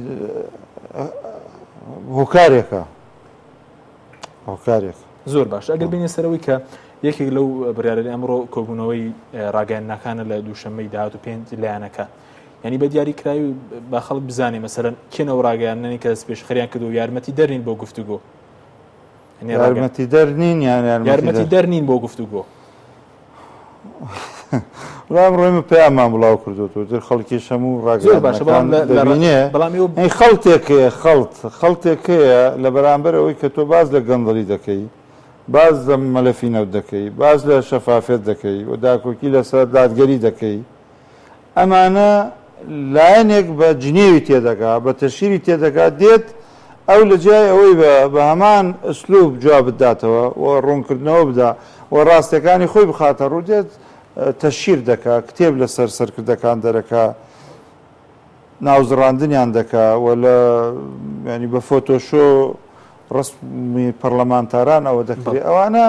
هۆکارێکە هۆکارێک زۆر باش ئەگەر بینێ سەرەوەی کە یەکێک لەو بڕیارە ئەمڕۆ کۆبوونەوەی ڕاگەیاندنەکانە لە دووشەممەی داهات و پێنج لایەنەکە ینی بە دیاریکراوی با خەڵک بزانێ مەسەرەن کێنەوە ڕاگەیاندنی کە دەست پێشخەریان کردو و یارمەتی دەرنین بۆ گفتوگۆ یارمەتی دەرنین یان یارمەتی دەرنین بۆ گفتوگۆ بەڵام ڕۆیمە پێیانمان بڵاو کردوەوە تر خەڵکیش هەموو ڕاگەیاندنەکان دەبینێ ئەی خەڵتێکەیە خەڵت خەڵتێکەیە لە بەرامبەر ئەوەی کە تۆ باز لە گەندەڵی دەکەی باز لە مەلەفینەوت دەکەی باز لە شەفافێت دەکەی و داکۆکی لەسەر دادگەری دەکەی ئەمانە لایەنێک بە جنێوی تێدەکات بە تەشیری تێدەکات دێت ئەو لە جای ئەوەی بە هەمان ئەسلوب جواب بداتەوە و ڕوونکردنەوە بدا و ڕاستەکانی خۆی بخاتە ڕوو دێت تەشیر دەکات کتێب لەسەر سەرکردەکان دەرەکە ناوزڕاندنیان دەکات و لە ینی بە فۆتۆشۆ ڕسمی پەرلەمانتاران ئەوە دەکرێت ئەوانە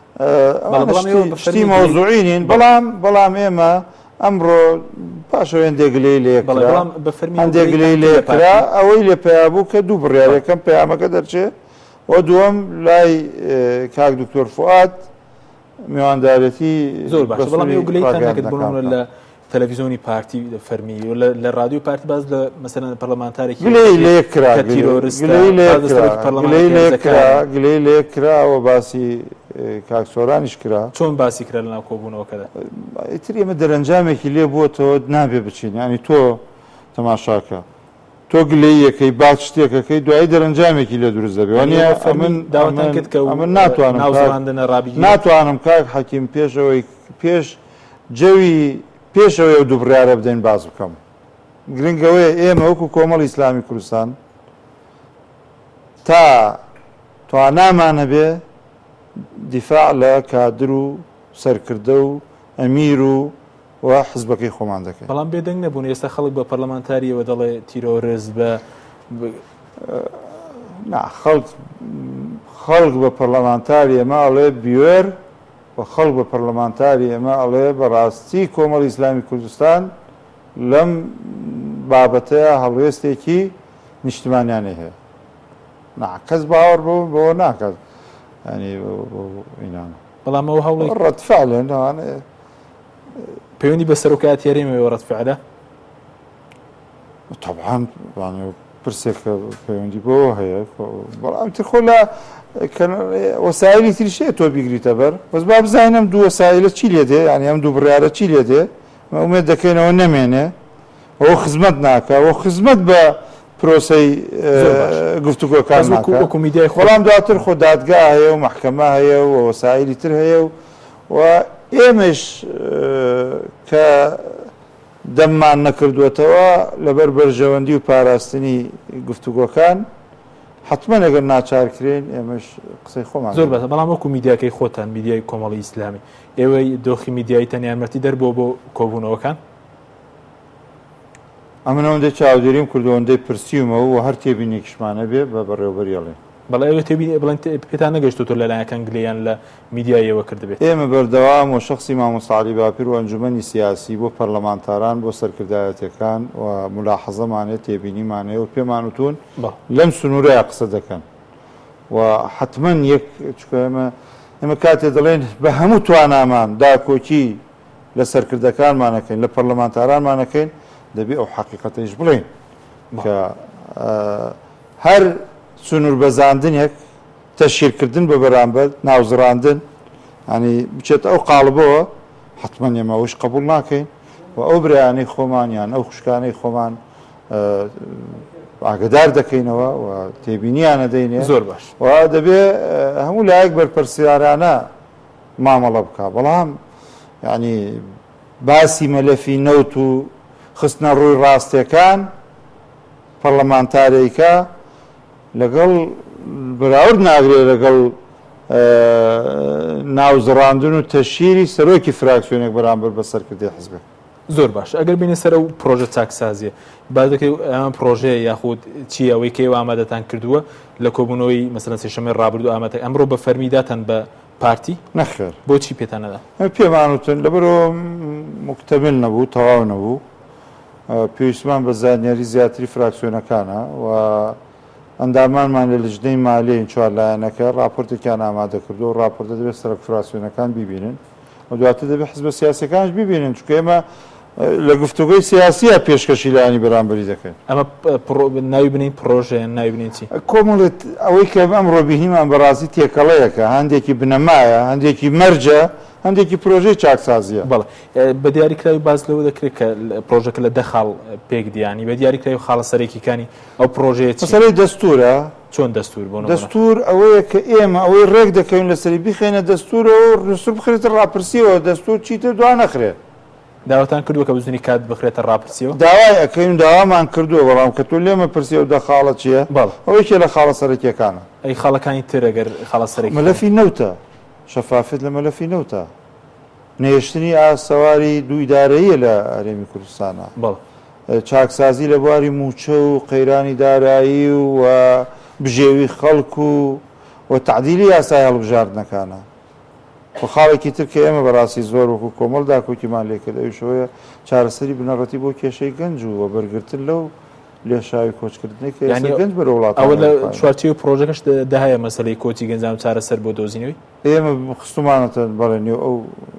شتی مەوزوعینین بەڵام بەڵام ئێمە ئەمڕۆ پاشە هێندێگلەی لێکرا هەندێگلەی لێکرا ئەوەی لێ پێیابوو کە دوو بڕیارەکەم پەیامەکە دەرچێت و دووەم لای کاک دکتۆر فواد میواندارەتی زۆر باش بەڵام ئێوە گلەیتان نەکرد بڵێن لە تەلەڤیزیۆنی پارتی فەرمی و لە رادیۆ پارتی باز لە مەسەلەن پەرلەمانتارێکی گلەی لێکرا گلەی لێکراوە باسی کاک سۆرانیش کرا چۆن باسی کرا لە ناو کۆبوونەوەکەدا ئیتر ئێمە دەرەنجامێکی لێ بووەتەوە نابێ بچین ینی تۆ تەماشاکە تۆ گلەیەکەی باش شتێکەکەی دوای دەرەنجامێکی لێ دروست دەبێ وانە من داواتان کرد کە من ناتوانم ناتوانم کاک حەکیم پێشەوەی پێش جەوی پێشەوەی ئەو دوو بڕیارە بدەین باز بکەم گرنگەوەی ئێمە وەکو کۆمەڵ ئیسلامی کوردستان تا توانامانە بێ دیفاع لە کادر و سەرکردە و ئەمیر و و حزبەکەی خۆمان دەکەین بەڵام بێدەنگ نەبوون ئێستا خەڵک بە پەرلەمانتاریەوە دەڵێ تیرۆرز بە خەڵک خەڵک بە پەرلەمانتاری ئێمە ئەڵێ بیوێر و خەڵک بە پەرلەمانتاری ئێمە ئەڵێ بەڕاستی کۆمەڵ ئیسلامی کوردستان لەم بابەتەیە هەڵوێستێکی نیشتمانیانێ هەیە کەس باوەڕ بۆ بۆ ناکات ینی ئینانە بەڵام ئەو هەوڵی ڕەتفعلێن پەیوەندی بە سەرۆکایەت هێرێمەوە ڕەتفعلە طبعاً پرسێکە پەیوەندی بۆ هەیە بەڵام تر خۆ لە وەسایلی تریشەیە تۆ بیگریتە بەر بەس با بزانم دوو وەسایلە چی لێ دێ ینی ئەم دوو بڕیارە چی لێ دێ ئومێد دەکەینەوە نەمێنێ ئەوە خزمەت ناکە ئەوە خزمەت بە پرۆسەی گفتوگۆکان ناکە بەڵام دواتر خۆ دادگا هەیە و مەحکەمە هەیە و وەسایلی تر هەیە و ئێمەش کە دەممان نەکردوێتەوە لەبەر بەرژەوەندی و پاراستنی گفتوگۆکان حتمما ئەگەر ناچارکرێن ئێمەش قسەی خۆمان زۆر بەسە بەڵام وەکو میدیاکەی خۆتان میدیای کۆمەڵی ئیسلامی ئێوەی دۆخی میدیایی تەنیامەتی دەربۆ بۆ کۆبوونەوەکان ئەمن ئەوەندەی چاودێریم کردو ئەوەندەی پرسیومەوە و هەر تێبینێکیشمانە بێ بە بەڕێوەبەریاڵێ بەڵێ بڵێن پێتان نەگەشتوتۆ لەلایەن گلەیان لە میدیایەوە کردبێت. ئێمە بەردەوام و شخصی مامۆستا عەلی باپیر و ئەنجومەنی سیاسی بۆ پەرلەمانتاران بۆ سەرکردایەتەکان و ملاحەزەمانێت تێبینیمانەیە و پێمان وتون لەم سنوورەیە قسە دەکەن و حتمما یەک ئێمە ئێمە کاتێ دەڵێن بە هەموو توانامان داکۆکی لە سەرکردەکانمانەکەین لە پەرلەمانتارانمانەکەین دەبێت ئەو حەقیقەتەیش بڵێن کە هەر سنوور بەزاندنێک تەشکیلکردن بە بەرامبەر ناوزڕاندن ینی بچێت ئەو قاڵبەوە حتمما ئێمە ئەوش قبول ناکەین و ئەو برایانەی خۆمانیان ئەو خوشکانەی خۆمان ئاگدار دەکەینەوە و تێبینیانە دەینێ زۆر باش و دەبێت هەموو لایەک بەرپرسیارانە مامەڵە بکە بەڵام ینی باسی مەلەفی نەوت و خستنە ڕووی ڕاستیەکان پەرلەمانتارێکە لەگەڵ بەراورد ناگرێت لەگەڵ ناوزڕاندن و تەشیری سەرۆکی فراکسیۆنێک بەرامبەر بە سەرکردەی حیزبێک. زۆر باش ئەگەر بینێ سەر ئەو پرۆژە چاکسازیە باز دەکەی ئەمە پرۆژەیە یاخود چی ئەوەی کەی ئامادەتان کردووە لە کۆبوونەوەی مەسەلەن سێشەممەی ڕابردوو ئامادە ئەمڕۆ بە فەرمیداتان بە پارتی نەخێر بۆچی پێتانەدا پێمانوتن لەبەرەوە مکتەمل نەبوو تەواو نەبوو پێویستمان بە زانیاری زیاتری فراکسیۆنەکانە و ئەندامانمان لە لژنەی مالیەی چوار لایەنەکە راپۆرتێکیان ئامادە کردو و راپۆرتە دەبێت سەرک فراکسیۆنەکان ببینن و دواتر دەبێت حزبە سیاسیەکانش ببینن چونکە ئێمە لە گفتوگۆی سیاسیە پێشکەشی لایەنی بەرامبەری دەکەین. ئەمە ناوی بنین پرۆژەیە ناوی بنین چی؟ کۆمەڵێت ئەوەی کە ئەمڕۆ بینیمان بەڕاستی تێکەڵەیەکە هەندێکی بنەمایە هەندێکی مەرجە هەندێکی پرۆژەی چاکسازیە. بەڵێ بە دیاریکراوی باز لەوە دەکرێت کە پرۆژەکە لە دە خاڵ پێک دیانی بە دیاریکراوی خاڵە سەرێکیەکانی ئەو پرۆژەیە مەسەلەی دەستورە چۆن دەستور بۆ دەستور ئەوەیە کە ئێمە ئەوەی ڕێک دەکەین لەسەری بخێنە دەستورەوە دەستور بخرێتە ڕاپرسیەوە دەستور چیتر دوا نەخرێت. داواتان کردووە کە بزنی کات بخرێتە ڕاپرسیەوە داوای ئەەکەین داوامان کردووە بەڵام کە تۆ لێمە پرسی و دە خاڵە چییە؟ بەڵ ئەوەی کێ لە خاڵە سەرەکیەکانە ئەی خاڵەکانی تر ئەگەر خاڵە سەرێکی مەلەفی نەوتە شەفافێت لە مەلەفی نەوتە نێشتنی ئاسەواری دوو ئیدارەیە لە هەرێمی کوردستانە بەڵ چاکسازی لە بواری موچە و قەیرانی دارایی و بژێوی خەڵک و و تعدیلی یاسای هەڵبژاردنەکانە و خاڵێکی تر کە ئێمە بەڕاستی زۆر وەکو کۆمەڵ داکۆکیمان لێکرد ئەوشەوەیە چارەسەری بنەڕەتی بۆ کێشەی گەنج و بەرگرتن لەو لێشاوی کۆچکردنی کە گەنج بەرە وڵات ئەوە لە چوارچێوە پرۆژەکەش داهەیە مەسەلەی کۆچی گەنجام چارەسەر بۆ دۆزینەوەی ئێمە خستومانەتە بەڵێنی ئەو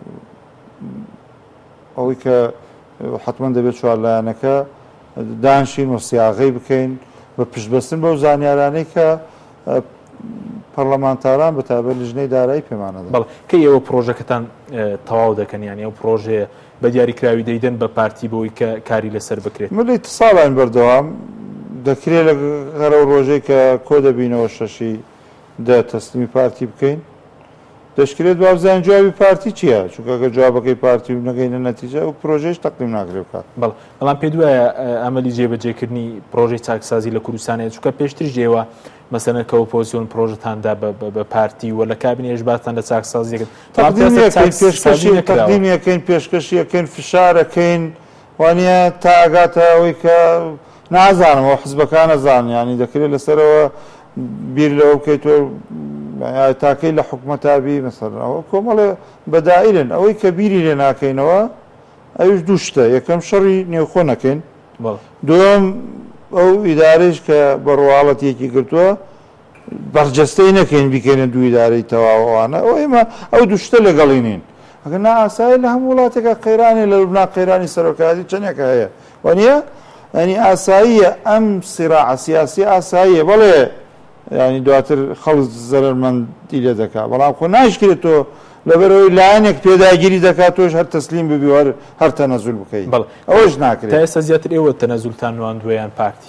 ئەوەی کە حتمما دەبێت چوار لایەنەکە دانشین و سیاغەی بکەین بە پشتبەستن بەو زانیارانەی کە پەرلەمانتاران بەتابەت لژنەی دارایی پێمانەدا. بەڵێ کە ئێوە پرۆژەکەتان تەواو دەکەن یانی ئەو پرۆژەیە بە دیاریکراوی دەیدەن بە پارتی بۆی کە کاری لەسەر بکرێت. ملی ساڵان بەردەوام دەکرێت لە غەرە و ڕۆژەی کە کۆ دەبینەوە شەشی دە تەسلیمی پارتی بکەین دەشکرێت وابزان جوابی پارتی چییە چونکە جوابەکەی پارتی و نەگەینە نەتیجە و پرۆژەش تەقدیم ناکرێت بکات. بەڵ بەڵام پێ دوایە ئەمەلی جێبەجێکردنی پرۆژەی چاکسازی لە کوردستانەیە چونکە پێشتر ژێوە مەسەلەن کە ئۆپۆزیۆن پرۆژەتاندا بە پارتی و لە کابینێش باتان لە چاکسازیەکەن تەقدیمیەکەین پێشکەشیەکەین فشارەکەین وانە تا ئاگاتە ئەوەی کە نازانمەوە حزبەکان نەزان ینی دەکرێت لەسەرەوە بیر لەوە بکەیتۆ تاکەی لە حکومەتابی مەسەڵەوە کۆمەڵێ بەدائیرن ئەوەی کە بیری لێ ناکەینەوە ئەوش دوو شتە یەکەم شەڕی نێوخۆ نەکەین دوم ئەو ئیدارەش کە بەڕواڵەتێکی گرتووە بەرجەستەی نەکەین بیکەینە دوو ئیدارەی تەواوانە ئەو ئێمە ئەو دوو شتە لەگەڵینین ئەگەر نا ئاسایی لە هەموو وڵاتێکە قەیرانی لە لوبنان قەیرانی سەرۆکاتی چەندێکە هەیە وانە ینی ئاساییە ئەم سیراع سیاسی ئاساییە بەڵێ ینی دواتر خەڵک زەرمەندی لێ دەکات بەڵام خۆ ناشکرێتەوە لەبەرەوەی لایەنێک پێداگیری دەکات تۆش هەر تەسلیم ببی و هەر تەنەزول بکەیت ئەوەش ناکرێت. تا ئێستا زیاتر ئێوە تەنەزولتان نواندووەیان پارتی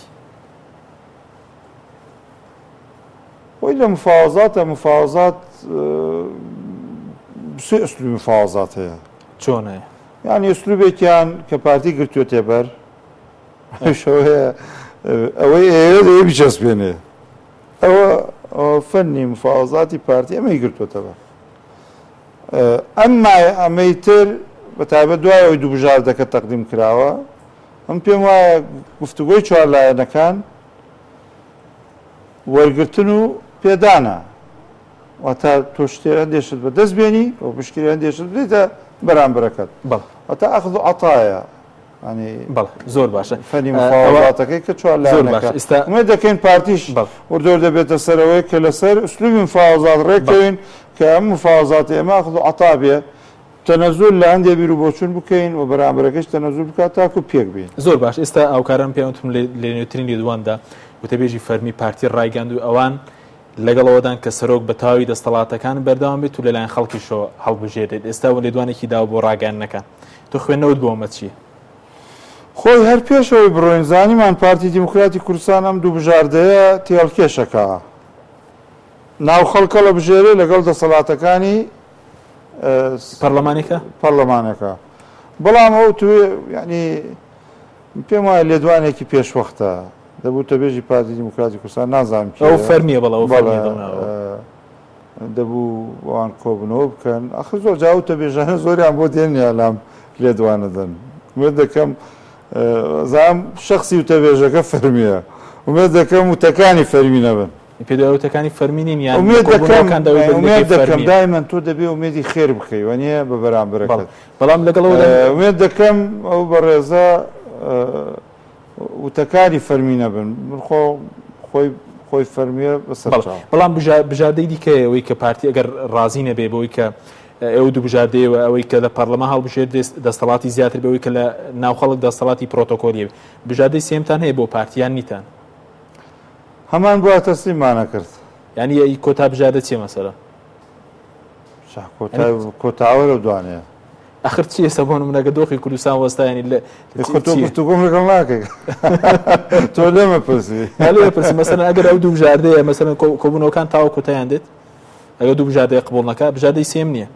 وی لە مفاوەزاتە مفاوەزات سێ ئەسلوبی مفاوەزات هەیە. چۆن هەیە؟ یانی ئەسلوبێکیان کە پارتی گرتووەتێ بەر ئەوەی ئێوە دەوێ بیچەسپێنێ ئەوە فەنی مفاوەزاتی پارتی ئەمەی گرتووەتەوە. ئەمما ئەمەی تر بەتایبەت دوای ئەوەی دوو بژاردەکە تەقدیم کراوە ئەم پێم وایە گفتوگۆی چوار لایەنەکان وەرگرتن و پێدانە واتە تۆ شتێ هەندێشت بە دەست بێنی و پشتگیری هەندێشت بدەیتە بەرامبەرەکەت واتە ئەخذ و عەتایە زۆر باشە فەنی مفاوضاتەکەی کە چوار لایەنەکە ئومێد دەکەین پارتیش وردۆر دەبێتە سەرەوەی کە لەسەر ئوسلوبی مفاوضات ڕێکەوین کە ئەم مفاوضاتی ئێمە ئەخذ و عەتا بێ تەنەزول لە هەندێ بیر و بۆچوون بکەین و بەرامبەرەکەش تەنەزول بکات تاکو پێک بین. زۆر باش ئێستا ئەوکاران پێوتم لە نوێترین لێدواندا وتەبێژی فەرمی پارتی ڕایگەاند و ئەوان لەگەڵەوەدان کە سەرۆک بە تاوی دەستەڵاتەکان بەردەوام بێت و لەلایەن خەڵکیشەوە هەڵبژێرێت. ئێستا و لێدوانێکی داوە بۆ ڕاگەاندنەکان تۆ خوێندنەوەت بۆمە چییە؟ خۆی هەر پێشەوەی بڕۆین زانیمان پارتی دیموکراتی کوردستان ئەم دوو بژاردەیە تێڵکێشەکە ناو خەڵکە لە بژێرێ لەگەڵ دەسەڵاتەکانی پەرلەمانێکە پەرلەمانەکە بەڵام ئەو توێ ینی پێم وایە لێدوانێکی پێشوەختە دەبوو تەبێژی پارتی دیموکراتی کوردستان نازانم ئەو فەرمیە بەڵەوە دەبوو ئەوان کۆبنەوە بکەن ئەخر زۆر جاو تەبێژانە زۆریان بۆ دێنیا لام لێدوانە دەن وێ دەکەم زام شخصی و تەبێژەکە فەرمیە ومێ دەکەم وتەکانی فەرمی نەبن پێداوتەکانی فەرمینین یان ئومێد دەکەم دایمەن تۆ دەبێ ومێدی خێر بخەی وانە بە بەرامبەرەکەت بەڵام لەگەڵەوە ومێد دەکەم ئەو بەڕێزە وتەکانی فەرمی نەبن من خۆ خۆی خۆی فەرمیە بەسەر بەڵام بژاردەی دیکە ئەوەی کە پارتی ئەگەر ڕازی نەبێ بەوەی کە ئەو دوو بژاردەیەوە ئەوەی کە لە پەرلەما هەڵبژێت دەستەڵاتی زیاتر بەوەی کە لە ناوخەڵک دەستەڵاتی پرۆتۆکۆلیە بژاردەی سێمتان هەیە بۆ پارتیان نیتان هەمان بووە تەسلیممانە کرد ینی کۆتا بژاردە چێ مەسەرە کۆتاوەرە دوانەیە ئەخر چی ئێستا بۆ منەکە دۆخی کوردستان وەستانی لەگەڵ ناکەی تۆ لێمە پرسی پرسی مەسەن ئەگەر ئەو دوو بژاردەیە مەسەن کۆبوونەوەکان تاوە کۆتایان دێت ئەگە دوو بژاردەیە قبوڵ نەکات بژاردەی سێم نییە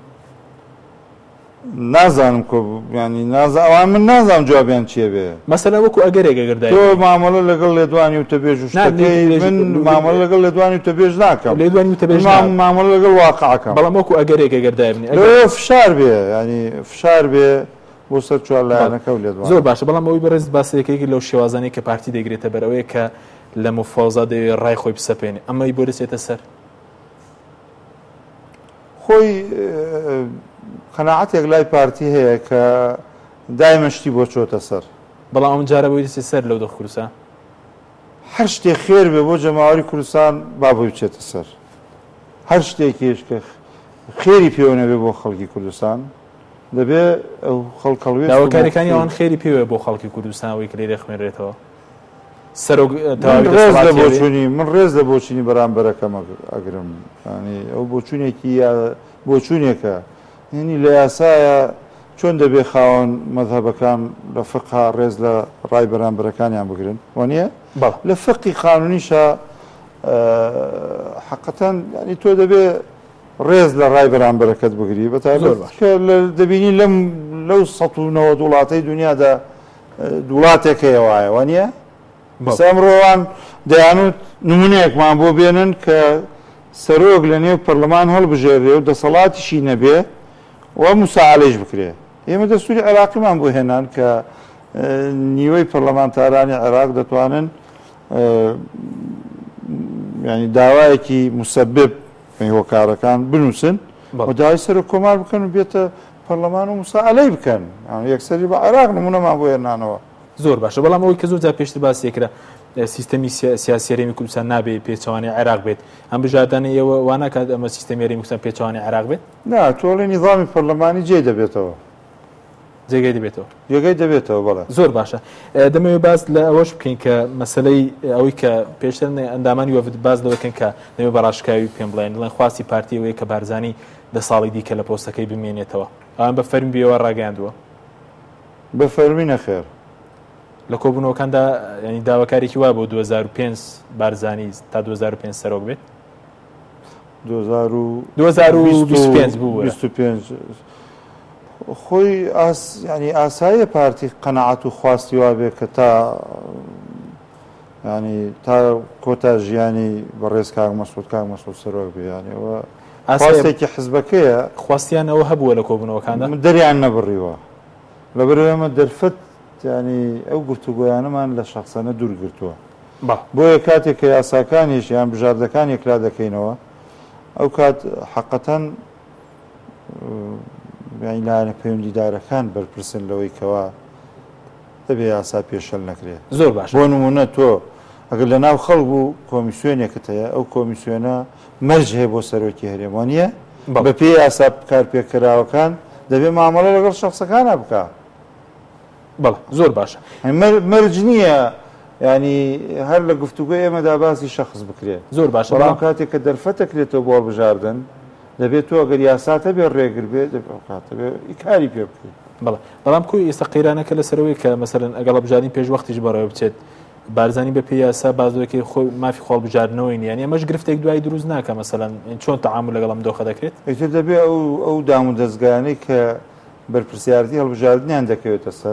نازانم ینی ئەوان من نازانم جوابیان چیە بێ مەسەلا وەکو ئەگەرێک ئەگەردای تۆ مامەڵە لەگەڵ لێدوانی و تەبێژ و شتەکەی من مامەڵە لەگەڵ لێدوانی و تەبێژ ناکەم لێدوانی و تەبێژ مامەڵە لەگەڵ واقعەکەم بەڵام وەکو ئەگەرێک ئەگەردای بنێ لەوێ فشار بێ ینی فشار بێ بۆ سەر چوار لایەنەکە و لێدوان زۆر باشە بەڵام ئەوەی بەڕێز باسەکەیەکی لەو شێوازانەی کە پارتی دەگرێتە بەرەوەی کە لە مفاوزات دەوێت ڕای خۆی بسەپێنێ ئەمەی بۆ دەچێتە سەر خۆی قەناعەتێک لای پارتی هەیە کە دایمەشتی بۆ چۆتە سەر بەڵام ئەم جارە بۆی دەچێت سەر لەو دە کوردستان هەر شتێک خێر بێ بۆ جەماوەری کوردستان با بۆی بچێتە سەر هەر شتێکیش کە خێری پێوە نەبێ بۆ خەڵکی کوردستان دەبێ ئەو خەڵکەڵوێ داواکاریەکانی ئەوان خێری پێوە بۆ خەڵکی کوردستانەوەی کە لێرە خوێنرێتەوە ڕێز لە بۆچوونی من ڕێز لە بۆچوونی بەرامبەرەکەم ئەگرم ینی ئەو بۆچوونێکی بۆچوونێکە هێنی لە یاسایە چۆن دەبێ خاوەن مەذهەبەکان لە فقها ڕێز لە ڕای بەرامبەرەکانیان بگرن وانە لە فقی قانونیشە حەقەتەن ینی تۆ دەبێ ڕێز لە ڕای بەرامبەرەکەت بگری بەتابەت کە دەبینی لەم لەو سەد و نەوەد وڵاتەی دنیادا وڵاتێک هەیە وایە وانە ئەمڕۆوان دەیانوت نمونەیەکمان بۆ بێنن کە سەرۆک لە نێو پەرلەمان هەڵبژێرێ و دەسەڵاتیشی نەبێ و موساعەلەیش بکرێ ئێمە دەستوری عێراقیمان بۆ هێنان کە نیوەی پەرلەمانتارانی عێراق دەتوانن ینی داوایەکی مسەبب هۆکارەکان بنووسن و داوای سەرۆک کۆمار بکەن و بێتە پەرلەمان و موساعەلەی بکەن یەکسەری بە عێراق نمونەمان بۆ هێنانەوە زۆر باشە بەڵام ئەوەی کە زۆر جار پێشتر باسیەکرا سیستەمی سیاسی هەرێمی کوردستان نابێ پێچەوانی عێراق بێت ئەم بژاردانەی ئێوە وا ناکات ئەمە سیستەمی هەرێمی کوردستان پێچەوانی عێراق بێت نا تۆڵی نیظامی پەرلەمانی جێ دەبێتەوە جێگەی دەبێتەوە جێگەی دەبێتەوە بەڵێ زۆر باشە دەمەوێت باز لە ئەوەش بکەین کە مەسلەی ئەوەی کە پێشتر ئەندامانی وەفد باز لەوەکەن کە دەمێت بەڕاشکاوی پێم بڵێن دڵێن خواستی پارتی ئەوەیە کە بارزانی دە ساڵی دیکە لە پۆستەکەی بمێنێتەوە ئەوان بە فەرمی بێەوە ڕاگەیاندووە بە فەرمی نەخێر لە کۆبوونەوەکاندا ینی داواکارێکی وا بۆ دوو هەزار و پێنج بارزانی تا دوو هەزار و پێنج سەرۆک بێت دوو هەزار و بیست و پێنج بوو خۆی ینی ئاساییە پارتی قەنەعەت و خواستی وا بێ کە تا ینی تا کۆتا ژیانی بەڕێز کاک مەسعود کاک مەسعود سەرۆک بێ ینیەوە خواستێکی حزبەکەیە خواستیانەوە هەبووە لە کۆبوونەوەکاندا دەریان نەبڕیوە لەبەر ئێمە دەرفەت ینی ئەو گفتوگۆیانەمان لە شەخسانە دوورگرتووە بۆیە کاتێک کە یاساکانیش یان بژاردەکان یەکلا دەکەینەوە ئەو کات حەقەتەن لایەنە پەیوەندیدارەکان بەرپرسن لەوەی کەوا دەبێ یاسا پێشەل نەکرێت. زۆر باش بۆ نمونە تۆ ئەگەر لە ناو خەڵک و کۆمیسیۆنێکت هەیە ئەو کۆمیسیۆنە مەرج هەیە بۆ سەرۆکی هەرێم نییە بە پێی یاسا کارپێکراوەکان دەبێت مامەڵە لەگەڵ شخصەکانە بکە. بەڵێ زۆر باشە مەرج نییە ینی هەر لە گفتوگوی ئێمەدا باسی شخص بکرێت. زۆر باشە بەڵام کاتێک کە دەرفەتەکرێتەوە بۆ بژاردن دەبێت تۆ ئەگەر یاساتە بێ ڕێگر بێت کاتە بێ ئیکاری پێ بکرێت. بەڵێ بەڵام کوی ئێستا قەیرانەکە لەسەرەوەی کە مەسەرەن ئەگەڵ بژاردننی پێش وەختیش بەڕێوە بچێت بارزانانی بە پێی یاسا بازوەکەی خۆی مافی خۆڵبژاردنەوەی نیە یعنی ئەمەش گرفتێک دوای دروست ناکە مەسەلەن چۆن تەعامل لەگەڵم دۆخە دەکرێت. ئیتر دەبێت ئەو ئەو دام و دەستگایانەی کە بەرپرسیارەتی هەڵبژاردنیان دەکەوێتە سەر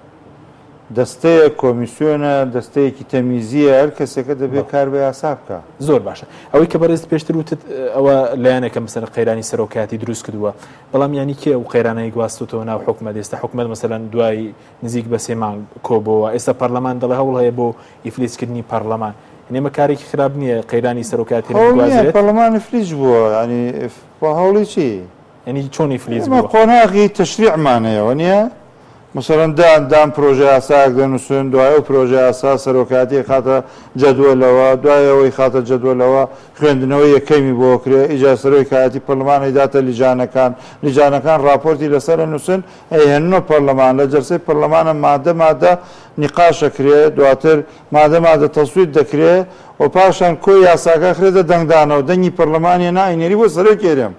دەستەیە کۆمیسیۆنە دەستەیەکی تەمیزیە هەر کەسێکە دەبێت کار بە یاسا بکە. زۆر باشە ئەوەی کە بەڕێز پێشتر وتت ئەوە لایەنێکە مەسەرەن قەیرانی سەرۆکاتی دروست کردووە بەڵام ینی کێ ئەو قەیرانەی گواستوتەوە ناو حکومەت ئێستا حکومەت مەسەلەن دوای نزیک بە سێ مانگ کۆبەوە ئێستا پەرلەمان دەڵێ هەوڵ هەیە بۆ ئیفلیسکردنی پەرلەمان نێمە کارێکی خراپ نییە قەیرانی سەرۆکاتی پەرلەمان فلیج بووە ینی بە هەوڵی چی ینی چۆنی فلیز بووە قۆناغی تەشریعمانەیەوە نییە مثلەن دان دام پرۆژه یاساک دەنووسن دوای ئەو پرۆژه یاسا سەرۆکاتی خاتە جەدوەلەوە دوای ئەوەی خاتە جەدوەلەوە خوێندنەوەی یەکەمی بۆ کرێ ئیجا سەرۆی کاتی پەرلەمانی داتە لیژانەکان لیژانەکان راپۆرتی لەسەر نووسن هێننە پەرلەمان لە جەرسەی پەرلەمانە مادە مادە نیقاشەکرێ دواتر مادە مادە تەسوید دەکرێت و پاشان کۆی یاساکە خرێتە دەنگدانەوە دەنگی پەرلەمانی نائینێری بۆ سەرۆکی هەرێم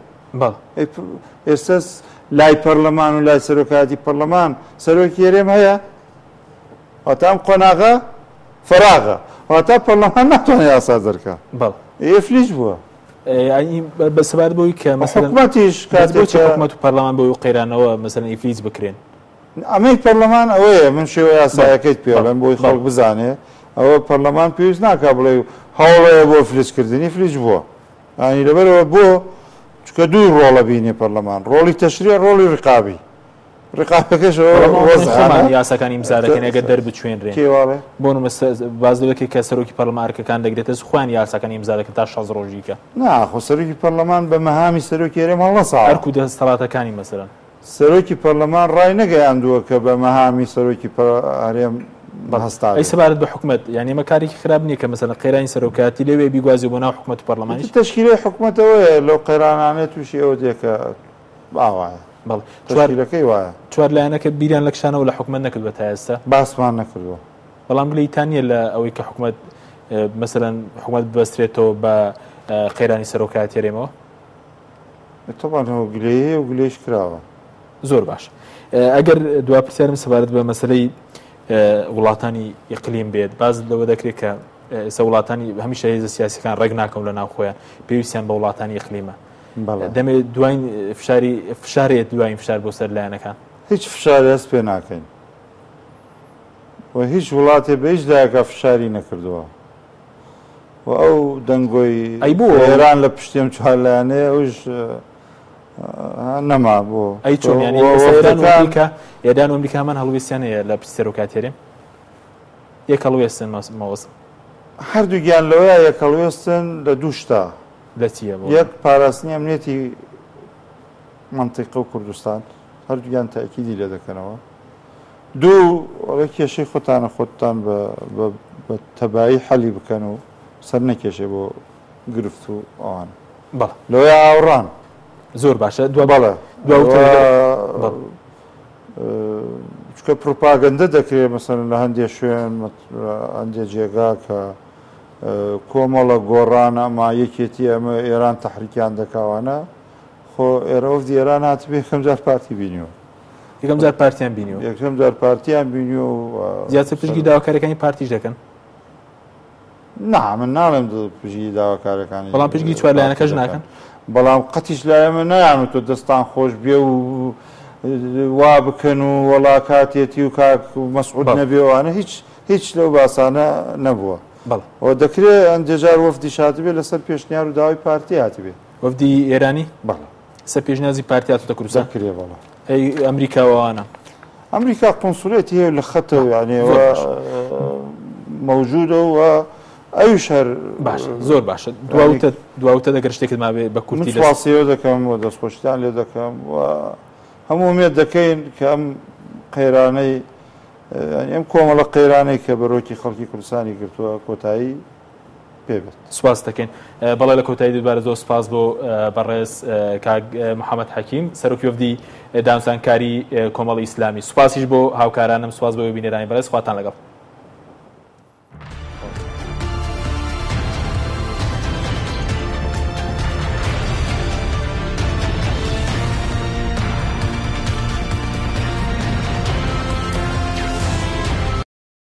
ئێستا لای پەرلەمان و لای سەرۆکاتی پەرلەمان سەرۆکی هەرێم هەیە واتام قۆناغە فراغە واتا پەرلەمان ناتوانێت یاسا دەرکە ئێفلیج بووە بە سەبارەت بۆی کە حکومەتیش کاتێک حکومەت و پەرلەمان بۆی قەیرانەوە مەسەلەن ئیفلیج بکرێن ئەمەی پەرلەمان ئەوەیە من شێوە یاسایەکەیت پێڵێن بۆی خەڵک بزانێ ئەوە پەرلەمان پێویست ناکا بڵێ هەوڵەیە بۆ فلیجکردنی فلیج بووە ئانی لەبەرەوە بۆ چکە دوو ڕۆڵە بینێ پەرلەمان ڕۆڵی تەشریع ڕۆڵی ڕقابی ڕقابەکەشمان یاساکانی ئیمزارەکەن ئەگەر دەربچوێنرێن بۆ بازدەوەکی کە سەرۆکی پەرلەمانەکەکان دەگرێتە خوان یاساکانی ئیمزارەکە تا شەش ڕۆژیکە ناخۆ سەرۆکی پەرلەمان بە مەهامی سەرۆکی هەرێم هەڵنەسا هەرکو دەسەڵاتەکانی مەسەرەن سەرۆکی پەرلەمان ڕای نەگەیاندووە کە بە مەهامی سەرۆکی هەرێم بەهستا ئەی سەبارەت بە حکومەت یعنی ئەمە کارێکی خراپ نییە کە مەسەلەن قەیرانی سەرۆکاتی لەوێ بیگوازی بۆ ناو حکومەت و پەرلەمانیش تەشکیلەی حکومەتەوەیە لەو قەیرانانێت تووشی ئەوە دێکە باوایە تشکیلەکەی وایە چوار لایەنەکە بیریان لە کشانەوە لە حکومەت نەکردوە تا ئێستا باسمان نەکردووە بەڵام گلەیتانیە لە ئەوەی کە حکومەت مەسەلەن حکومەت ببەسترێتەوە بە قەیرانی سەرۆکاتی هەرێمەوە تەوانەوە گلەیە و گلەیش کراوە زۆر باش ئەگەر دوا پرسیارم سەبارەت بە مەسەلەی وڵاتانی ئیقلیم بێت باز لەوە دەکرێت کە ئێستا وڵاتانی هەمیشە هێزە سیاسیەکان ڕێک ناکەون لە ناو خۆیان پێویستیان بە وڵاتانی ئیقلیمە دەمێت دوای فشاری فشارێت دوای فشار بۆ سەر لایەنەکان هیچ فشاری هەست پێ ناکەین و هیچ وڵاتێ بە هیچ دایەکە فشاری نەکردووە و ئەو دەنگۆی ئێران لە پشتێم چوار لایەنەیە ئەوش نەما بۆ ئەی چۆن ینیکە ئێران و ئەمریکامان هەڵویستیان هەیە لە پشت سەرۆکاتی هەرێم یەک هەڵوێستن مەوەسم هەردووگیان لەوەیە یەک هەڵوێستن لە دوو شتا لە چیە یەک پاراستنی ئەمنیەتی منتیقە و کوردستان هەردووگیان تاکیدی لێ دەکەنەوە دوو وەڵێ کێشەی خۆتانە خۆتان بە تەبایی حەلی بکەن و سەر نەکێشێ بۆ گرفت و ئەوان لەوەی ئاوڕان زۆر باشە دو بەڵێ چکە پروپاگەندە دەکرێت مەسەلەن لە هەندێک شوێن هەندێک جێگا کە کۆمەڵە گۆڕان ئەما یەکێتی ئەمە ئێران تەحریکیان دەکاوانە خۆ ئێرە وەفدی ئێران هاتبێ یەکەم جار پارتی بینیوە یەکەم جار پارتیان بینیوە یەکەم جار پارتیان بینیوە زیاتر پشتگی داواکاریەکانی پارتیش دەکەن نا من ناڵێم پشتگی داواکارەکانی بەڵام پشتگی چوار لایەنەکەش ناکەن بەڵام قەتیش لایەمە نەیانوتۆ دەستان خۆش بێ و وا بکەن و وەڵا کاتێتی و کاک مەسعود نەبێوانە هیچ هیچ لەو باسانە نەبووە ئەو دەکرێت ئەندێجار وەفدی شاتبێ لەسەر پێشنیار و داوای پارتی هاتبێ وەفدی ئێرانی بەڵێ سەر پێشنیازی پارتی هاتوتە کوردستان کرێ بەڵێ ئەی ئەمریکاوانە ئەمریکا قۆنسوڵێتی هەیە لە خەتەوە یانێەوە مەوجودە و ئەویش هەر باش زۆر باشە دواوتە دەگەر شتێکت مابێ بە کورتی سواسیەوە دەکەم و دەستپۆشتیان لێ دەکەم و هەموو ئومێد دەکەین کە ئەم قەیرانەی ئەم کۆمەڵە قەیرانەی کە بەرۆکی خەڵکی کوردستانی گرتووە کۆتایی پێبێت. سوپاس دەکەین بەڵێ لە کۆتایی دووبارە زۆر سپاس بۆ بەڕێز کاک محەممەد حەکیم سەرۆکی وەفدی دامزانکاری کۆمەڵی ئیسلامی. سوپاسیش بۆ هاوکارانم سوپاس بۆ بینێرانی بەڕێز خواتان لەگەڵ.